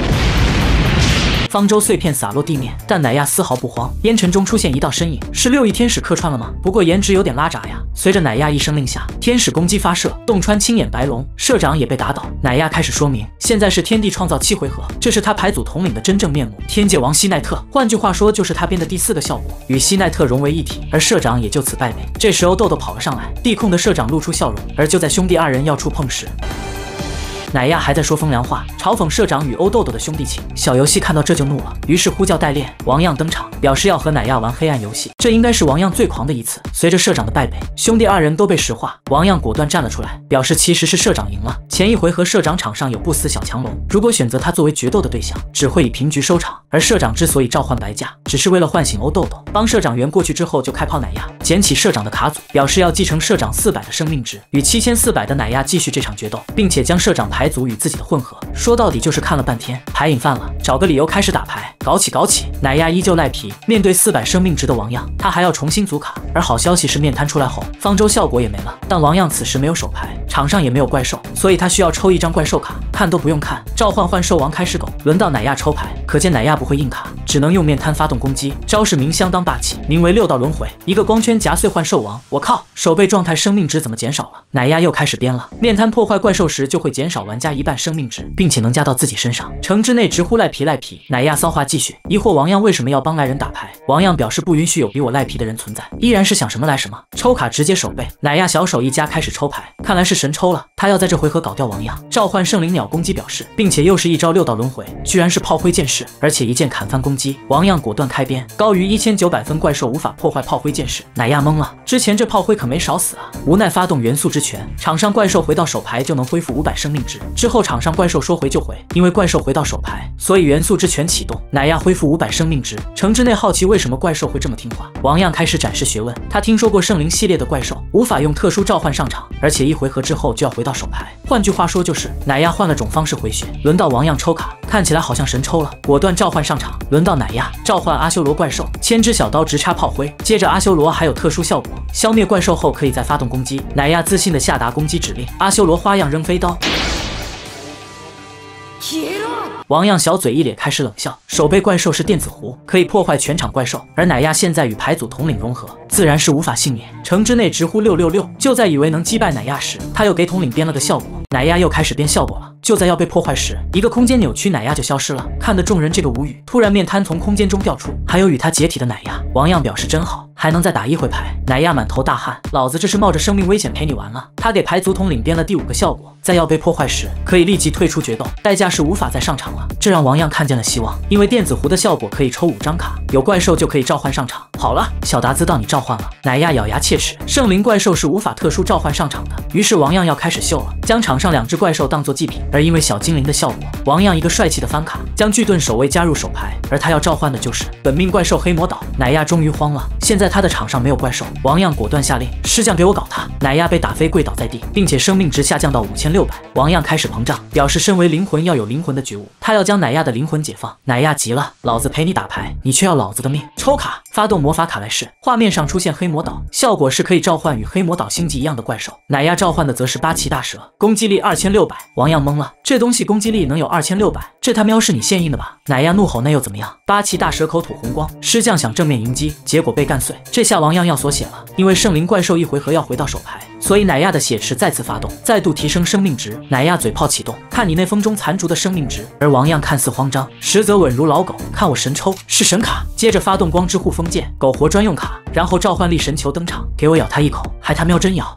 方舟碎片洒落地面，但乃亚丝毫不慌。烟尘中出现一道身影，是六翼天使客串了吗？不过颜值有点拉闸呀。随着乃亚一声令下，天使攻击发射，洞穿青眼白龙，社长也被打倒。乃亚开始说明，现在是天地创造七回合，这是他排组统领的真正面目，天界王希奈特。换句话说，就是他编的第四个效果，与希奈特融为一体，而社长也就此败北。这时欧豆豆跑了上来，地控的社长露出笑容，而就在兄弟二人要触碰时，乃亚还在说风凉话，嘲讽社长与欧豆豆的兄弟情。小游戏看到这就怒了，于是呼叫代练王样登场，表示要和乃亚玩黑暗游戏。这应该是王样最狂的一次。随着社长的败北，兄弟二人都被石化，王样果断站了出来，表示其实是社长赢了。前一回合社长场上有不死小强龙，如果选择他作为决斗的对象，只会以平局收场。而社长之所以召唤白架，只是为了唤醒欧豆豆。帮社长圆过去之后，就开炮乃亚，捡起社长的卡组，表示要继承社长四百的生命值，与七千四百的乃亚继续这场决斗，并且将社长牌组与自己的混合。说到底就是看了半天牌瘾犯了，找个理由开始打牌，搞起搞起。乃亚依旧赖皮，面对四百生命值的王样，他还要重新组卡。而好消息是面瘫出来后，方舟效果也没了，但王样此时没有手牌，场上也没有怪兽，所以他需要抽一张怪兽卡。看都不用看，召唤幻兽王开始狗。轮到乃亚抽牌，可见乃亚不会硬卡，只能用面瘫发动攻击，招式名相当霸气，名为六道轮回，一个光圈夹碎幻兽王。我靠，手背状态生命值怎么减少了？乃亚又开始编了，面瘫破坏怪兽时就会减少玩家一半生命值，并且能加到自己身上。城之内直呼赖皮赖皮。乃亚骚话继续，疑惑王样为什么要帮赖人打牌。王样表示不允许有比我赖皮的人存在，依然是想什么来什么，抽卡直接手背。乃亚小手一夹开始抽牌，看来是神抽了，他要在这回合搞掉王样，召唤圣灵鸟攻击表示，并且又是一招六道轮回，居然是炮灰剑士，而且一剑砍翻攻击。王样果断开边，高于一千九百分怪兽无法破坏炮灰剑士。乃亚懵了，之前这炮灰可没少死啊，无奈发动元素之拳，场上怪兽回到手牌就能恢复五百生命值，之后场上怪兽说回就回，因为怪兽回到手牌，所以元素之拳启动，乃亚恢复五百生命值。城之内好奇为什么怪兽会这么听话，王样开始展示学问，他听说过圣灵系列的怪兽无法用特殊召唤上场，而且一回合之后就要回到手牌，换句话说就是乃亚换了种方式回血。轮到王样抽卡，看起来好像神抽了，果断召唤上场。轮到乃亚召唤阿修罗怪兽，千只小刀直插炮灰，接着阿修罗还有特殊效果，消灭怪兽后可以再发动攻击。乃亚自信的下达攻击指令，阿修罗花样扔飞刀，王样小嘴一咧开始冷笑，手背怪兽是电子壶，可以破坏全场怪兽，而乃亚现在与牌组统领融合，自然是无法幸免。城之内直呼六六六，就在以为能击败乃亚时，他又给统领编了个效果，乃亚又开始编效果了。就在要被破坏时，一个空间扭曲，乃亚就消失了，看得众人这个无语。突然面瘫从空间中掉出，还有与他解体的乃亚。王样表示真好，还能再打一回牌。乃亚满头大汗，老子这是冒着生命危险陪你玩了。他给牌组统领编了第五个效果，在要被破坏时可以立即退出决斗，代价是无法再上场了。这让王样看见了希望，因为电子壶的效果可以抽五张卡，有怪兽就可以召唤上场。好了，小达兹到你召唤了。乃亚咬牙切齿，圣灵怪兽是无法特殊召唤上场的，于是王样要开始秀了，将场上两只怪兽当做祭品。而因为小精灵的效果，王样一个帅气的翻卡，将巨盾守卫加入手牌，而他要召唤的就是本命怪兽黑魔岛。乃亚终于慌了，现在他的场上没有怪兽，王样果断下令师匠给我搞他。乃亚被打飞跪倒在地，并且生命值下降到五千六百。王样开始膨胀，表示身为灵魂要有灵魂的觉悟，他要将乃亚的灵魂解放。乃亚急了，老子陪你打牌，你却要老子的命。抽卡，发动魔法卡来试，画面上出现黑魔岛，效果是可以召唤与黑魔岛星级一样的怪兽。乃亚召唤的则是八岐大蛇，攻击力二千六百。王样懵了，这这东西攻击力能有二千六百，这他喵是你现印的吧？奶亚怒吼，那又怎么样？八岐大蛇口吐红光，师将想正面迎击，结果被干碎。这下王样要锁血了，因为圣灵怪兽一回合要回到手牌，所以奶亚的血池再次发动，再度提升生命值。奶亚嘴炮启动，看你那风中残烛的生命值。而王样看似慌张，实则稳如老狗。看我神抽，是神卡。接着发动光之护封剑，苟活专用卡，然后召唤力神球登场，给我咬他一口，还他喵真咬。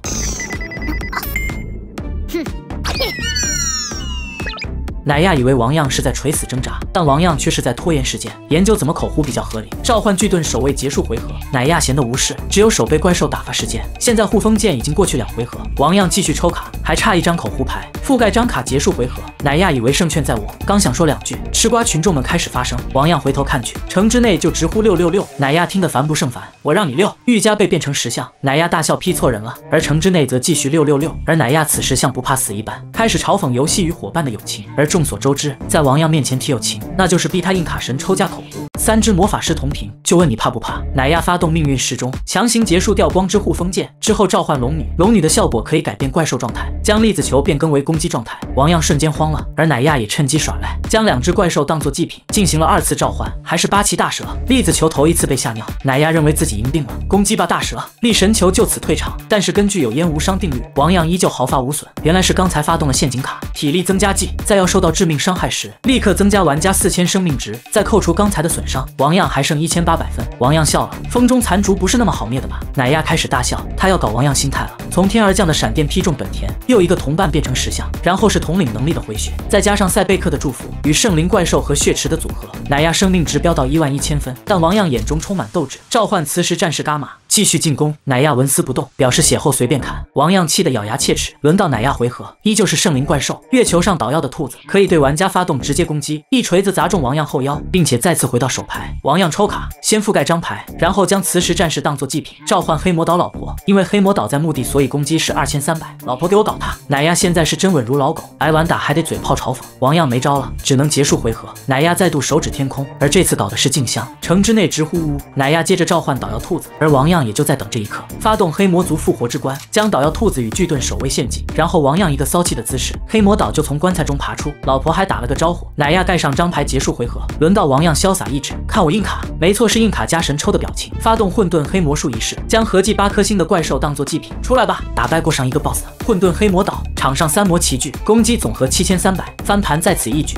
奶亚以为王样是在垂死挣扎，但王样却是在拖延时间，研究怎么口胡比较合理。召唤巨盾守卫结束回合，奶亚闲得无事，只有手背怪兽打发时间。现在护封剑已经过去两回合，王样继续抽卡，还差一张口胡牌，覆盖张卡结束回合。奶亚以为胜券在握，刚想说两句，吃瓜群众们开始发声。王样回头看去，城之内就直呼六六六。奶亚听得烦不胜烦，我让你六。玉家被变成石像，奶亚大笑批错人了，而城之内则继续六六六。而奶亚此时像不怕死一般，开始嘲讽游戏与伙伴的友情。而众所周知，在王样面前提友情，那就是逼他印卡神抽加口胡。三只魔法师同屏，就问你怕不怕？奶亚发动命运时钟，强行结束掉光之护封剑之后，召唤龙女。龙女的效果可以改变怪兽状态，将粒子球变更为攻击状态。王样瞬间慌了，而奶亚也趁机耍赖，将两只怪兽当作祭品，进行了二次召唤，还是八岐大蛇。粒子球头一次被吓尿，奶亚认为自己赢定了，攻击吧大蛇，力神球就此退场。但是根据有烟无伤定律，王样依旧毫发无损。原来是刚才发动了陷阱卡，体力增加剂，在要受到致命伤害时，立刻增加玩家四千生命值，再扣除刚才的损伤，王样还剩一千八百分。王样笑了，风中残烛不是那么好灭的吧？奶亚开始大笑，他要搞王样心态了。从天而降的闪电劈中本田，又一个同伴变成石像，然后是统领能力的回血，再加上赛贝克的祝福与圣灵怪兽和血池的组合，奶亚生命值飙到一万一千分。但王样眼中充满斗志，召唤磁石战士伽马，继续进攻。奶亚纹丝不动，表示血后随便砍。王样气得咬牙切齿。轮到奶亚回合，依旧是圣灵怪兽，月球上捣药的兔子可以对玩家发动直接攻击，一锤子砸中王样后腰，并且再次回到手牌。王样抽卡，先覆盖张牌，然后将磁石战士当作祭品，召唤黑魔岛老婆。因为黑魔岛在墓地，所以攻击是二千三百。老婆给我搞他！奶亚现在是真稳如老狗，挨完打还得嘴炮嘲讽。王样没招了，只能结束回合。奶亚再度手指天空，而这次搞的是镜像，城之内直呼呜。奶亚接着召唤捣药兔子，而王样也就在等这一刻，发动黑魔族复活之关，将捣药兔子与巨盾守卫献祭。然后王样一个骚气的姿势，黑魔岛就从棺材中爬出，老婆还打了个招呼。奶亚盖上张牌结束回合，轮到王样潇洒一指，看我印卡！没错，是印卡加神抽的表情。发动混沌黑魔术仪式，将合计八颗星的怪兽当作祭品，出来吧！打败过上一个 boss 混沌黑魔岛，场上三魔齐聚，攻击总和七千三百，翻盘在此一举。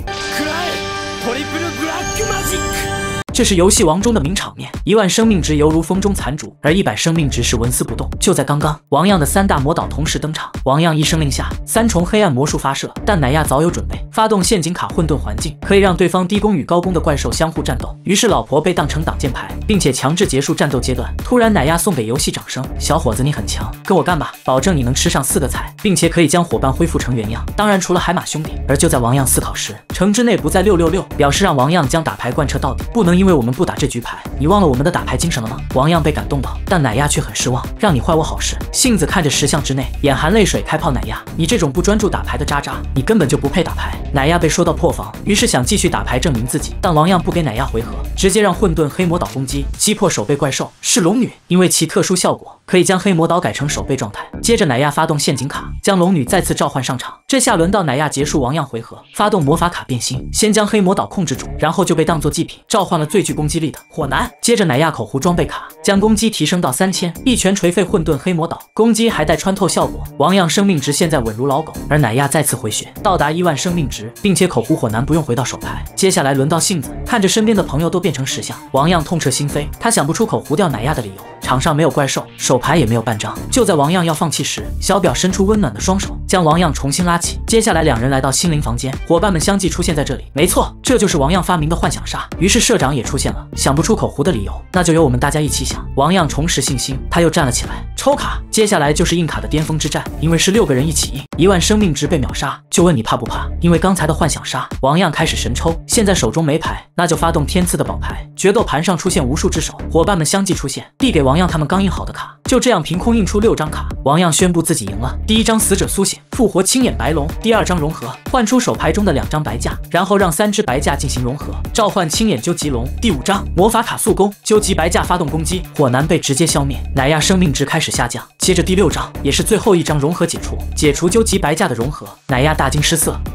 这是游戏王中的名场面，一万生命值犹如风中残烛，而一百生命值是纹丝不动。就在刚刚，王样的三大魔岛同时登场，王样一声令下，三重黑暗魔术发射，但奶亚早有准备，发动陷阱卡混沌环境，可以让对方低攻与高攻的怪兽相互战斗。于是老婆被当成挡箭牌，并且强制结束战斗阶段。突然奶亚送给游戏掌声，小伙子你很强，跟我干吧，保证你能吃上四个彩，并且可以将伙伴恢复成原样。当然除了海马兄弟。而就在王样思考时，城之内不再六六六，表示让王样将打牌贯彻到底，不能因为我们不打这局牌，你忘了我们的打牌精神了吗？王样被感动到，但奶亚却很失望，让你坏我好事。杏子看着石像之内，眼含泪水开炮奶亚，你这种不专注打牌的渣渣，你根本就不配打牌。奶亚被说到破防，于是想继续打牌证明自己，但王样不给奶亚回合，直接让混沌黑魔岛攻击，击破守备怪兽是龙女，因为其特殊效果可以将黑魔岛改成守备状态。接着奶亚发动陷阱卡，将龙女再次召唤上场。这下轮到奶亚结束王样回合，发动魔法卡变心，先将黑魔岛控制住，然后就被当作祭品，召唤了最具攻击力的火男。接着奶亚口胡装备卡，将攻击提升到三千，一拳锤废混沌黑魔岛，攻击还带穿透效果。王样生命值现在稳如老狗，而奶亚再次回血，到达一万生命值，并且口胡火男不用回到手牌。接下来轮到杏子，看着身边的朋友都变成石像，王样痛彻心扉，他想不出口胡掉奶亚的理由。场上没有怪兽，手牌也没有半张。就在王样要放弃时，小表伸出温暖的双手，将王样重新拉起。接下来两人来到心灵房间，伙伴们相继出现在这里。没错，这就是王样发明的幻想杀。于是社长也出现了，想不出口胡的理由，那就由我们大家一起想。王样重拾信心，他又站了起来，抽卡。接下来就是印卡的巅峰之战，因为是六个人一起印，一万生命值被秒杀。就问你怕不怕？因为刚才的幻想杀，王样开始神抽，现在手中没牌，那就发动天赐的宝牌。决斗盘上出现无数只手，伙伴们相继出现，递给王样他们刚印好的卡。就这样凭空印出六张卡，王样宣布自己赢了。第一张死者苏醒，复活青眼白龙；第二张融合，换出手牌中的两张白架，然后让三只白架进行融合，召唤青眼究极龙。第五张魔法卡速攻，究极白架发动攻击，火男被直接消灭，奶亚生命值开始下降。接着第六张也是最后一张融合解除，解除究极白架的融合，奶亚大惊失色。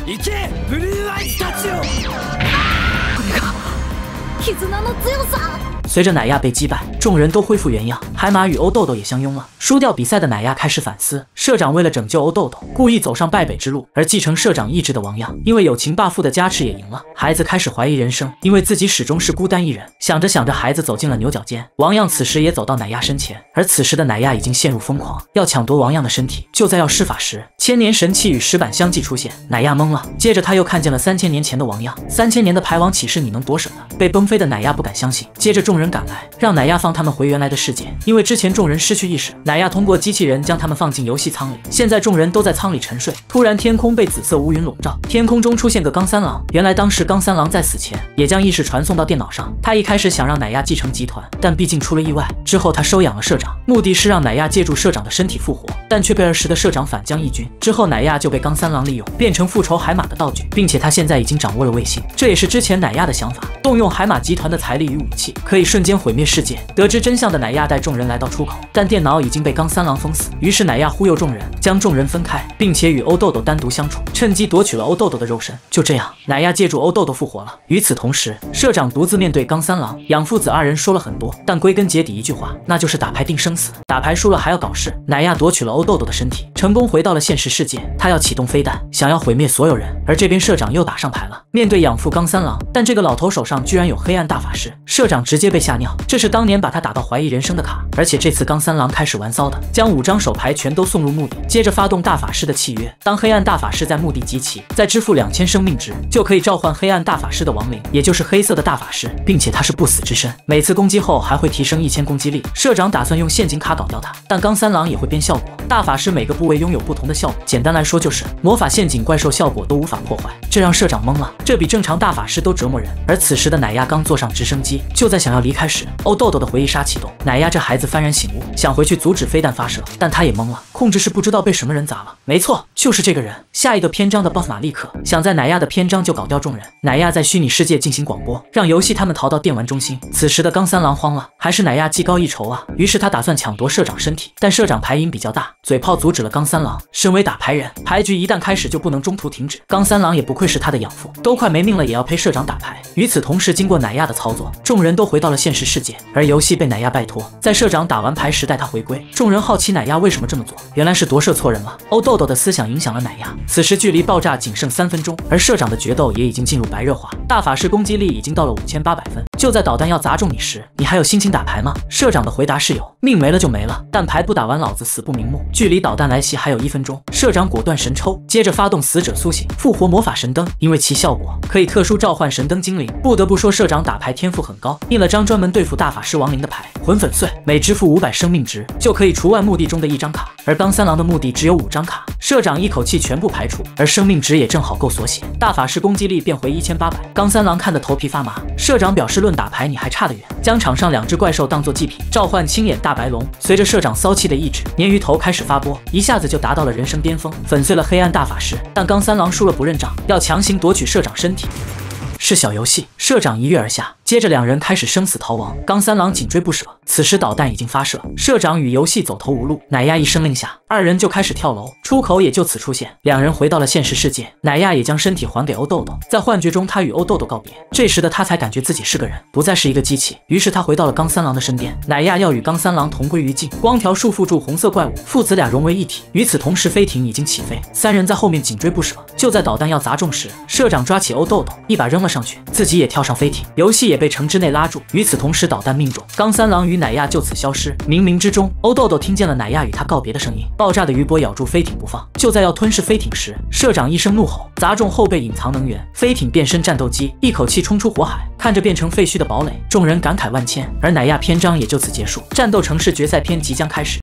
行けブルーアイズたちよ。 これが絆の強さ。 随着乃亚被击败，众人都恢复原样，海马与欧豆豆也相拥了。输掉比赛的乃亚开始反思，社长为了拯救欧豆豆，故意走上败北之路，而继承社长意志的王样，因为有情霸父的加持也赢了。孩子开始怀疑人生，因为自己始终是孤单一人。想着想着，孩子走进了牛角尖，王样此时也走到乃亚身前，而此时的乃亚已经陷入疯狂，要抢夺王样的身体。就在要施法时，千年神器与石板相继出现，乃亚懵了。接着他又看见了三千年前的王样，三千年的牌王岂是你能夺舍的？被崩飞的乃亚不敢相信。接着众人赶来，让乃亚放他们回原来的世界，因为之前众人失去意识，乃亚通过机器人将他们放进游戏舱里。现在众人都在舱里沉睡，突然天空被紫色乌云笼罩，天空中出现个冈三郎。原来当时冈三郎在死前也将意识传送到电脑上，他一开始想让乃亚继承集团，但毕竟出了意外，之后他收养了社长，目的是让乃亚借助社长的身体复活，但却被儿时的社长反将一军。之后乃亚就被冈三郎利用，变成复仇海马的道具，并且他现在已经掌握了卫星，这也是之前乃亚的想法，动用海马集团的财力与武器，可以瞬间毁灭世界。得知真相的乃亚带众人来到出口，但电脑已经被冈三郎封死，于是乃亚忽悠众人，将众人分开，并且与欧豆豆单独相处，趁机夺取了欧豆豆的肉身。就这样，乃亚借助欧豆豆复活了。与此同时，社长独自面对冈三郎、养父子二人说了很多，但归根结底一句话，那就是打牌定生死，打牌输了还要搞事。乃亚夺取了欧豆豆的身体，成功回到了现实世界，他要启动飞弹，想要毁灭所有人。而这边社长又打上牌了，面对养父冈三郎，但这个老头手上居然有黑暗大法师，社长直接被吓尿。这是当年把他打到怀疑人生的卡，而且这次冈三郎开始玩骚的，将五张手牌全都送入墓地，接着发动大法师的契约。当黑暗大法师在墓地集齐，再支付两千生命值，就可以召唤黑暗大法师的亡灵，也就是黑色的大法师，并且他是不死之身，每次攻击后还会提升一千攻击力。社长打算用陷阱卡搞掉他，但冈三郎也会变效果，大法师每个部位拥有不同的效果，简单来说就是魔法、陷阱、怪兽效果都无法破坏，这让社长懵了，这比正常大法师都折磨人。而此时的乃亚刚坐上直升机，就在想要离开时，欧豆豆的回忆杀启动，乃亚这孩子幡然醒悟，想回去阻止飞弹发射，但他也懵了，控制室不知道被什么人砸了，没错，就是这个人。下一个篇章的 boss 马利克想在乃亚的篇章就搞掉众人，乃亚在虚拟世界进行广播，让游戏他们逃到电玩中心。此时的冈三郎慌了，还是乃亚技高一筹啊，于是他打算抢夺社长身体，但社长牌音比较大，嘴炮阻止了冈三郎。身为打牌人，牌局一旦开始就不能中途停止，冈三郎也不愧是他的养父，都快没命了也要陪社长打牌。与此同时，经过乃亚的操作，众人都回到了现实世界，而游戏被乃亚拜托，在社长打完牌时带他回归。众人好奇乃亚为什么这么做，原来是夺舍错人了。欧豆豆的思想影响了乃亚，此时距离爆炸仅剩三分钟，而社长的决斗也已经进入白热化，大法师攻击力已经到了五千八百分。就在导弹要砸中你时，你还有心情打牌吗？社长的回答是有，命没了就没了，但牌不打完老子死不瞑目。距离导弹来袭还有一分钟，社长果断神抽，接着发动死者苏醒，复活魔法神灯，因为其效果可以特殊召唤神灯精灵。不得不说社长打牌天赋很高，印了张专门对付大法师亡灵的牌，魂粉碎，每支付五百生命值就可以除完墓地中的一张卡，而冈三郎的墓地只有五张卡，社长一口气全部排除，而生命值也正好够锁血，大法师攻击力变回一千八百。冈三郎看得头皮发麻，社长表示论打牌你还差得远，将场上两只怪兽当作祭品，召唤青眼大白龙。随着社长骚气的意志，鲶鱼头开始发波，一下子就达到了人生巅峰，粉碎了黑暗大法师。但冈三郎输了不认账，要强行夺取社长身体。是小游戏，社长一跃而下，接着两人开始生死逃亡，冈三郎紧追不舍。此时导弹已经发射，社长与游戏走投无路，乃亚一声令下，二人就开始跳楼，出口也就此出现。两人回到了现实世界，乃亚也将身体还给欧豆豆，在幻觉中他与欧豆豆告别，这时的他才感觉自己是个人，不再是一个机器。于是他回到了冈三郎的身边，乃亚要与冈三郎同归于尽，光条束缚住红色怪物，父子俩融为一体。与此同时，飞艇已经起飞，三人在后面紧追不舍。就在导弹要砸中时，社长抓起欧豆豆，一把扔了上去，自己也跳上飞艇，游戏也被城之内拉住。与此同时，导弹命中，冈三郎与乃亚就此消失。冥冥之中，欧豆豆听见了乃亚与他告别的声音，爆炸的余波咬住飞艇不放。就在要吞噬飞艇时，社长一声怒吼，砸中后背隐藏能源，飞艇变身战斗机，一口气冲出火海。看着变成废墟的堡垒，众人感慨万千，而乃亚篇章也就此结束。战斗城市决赛篇即将开始。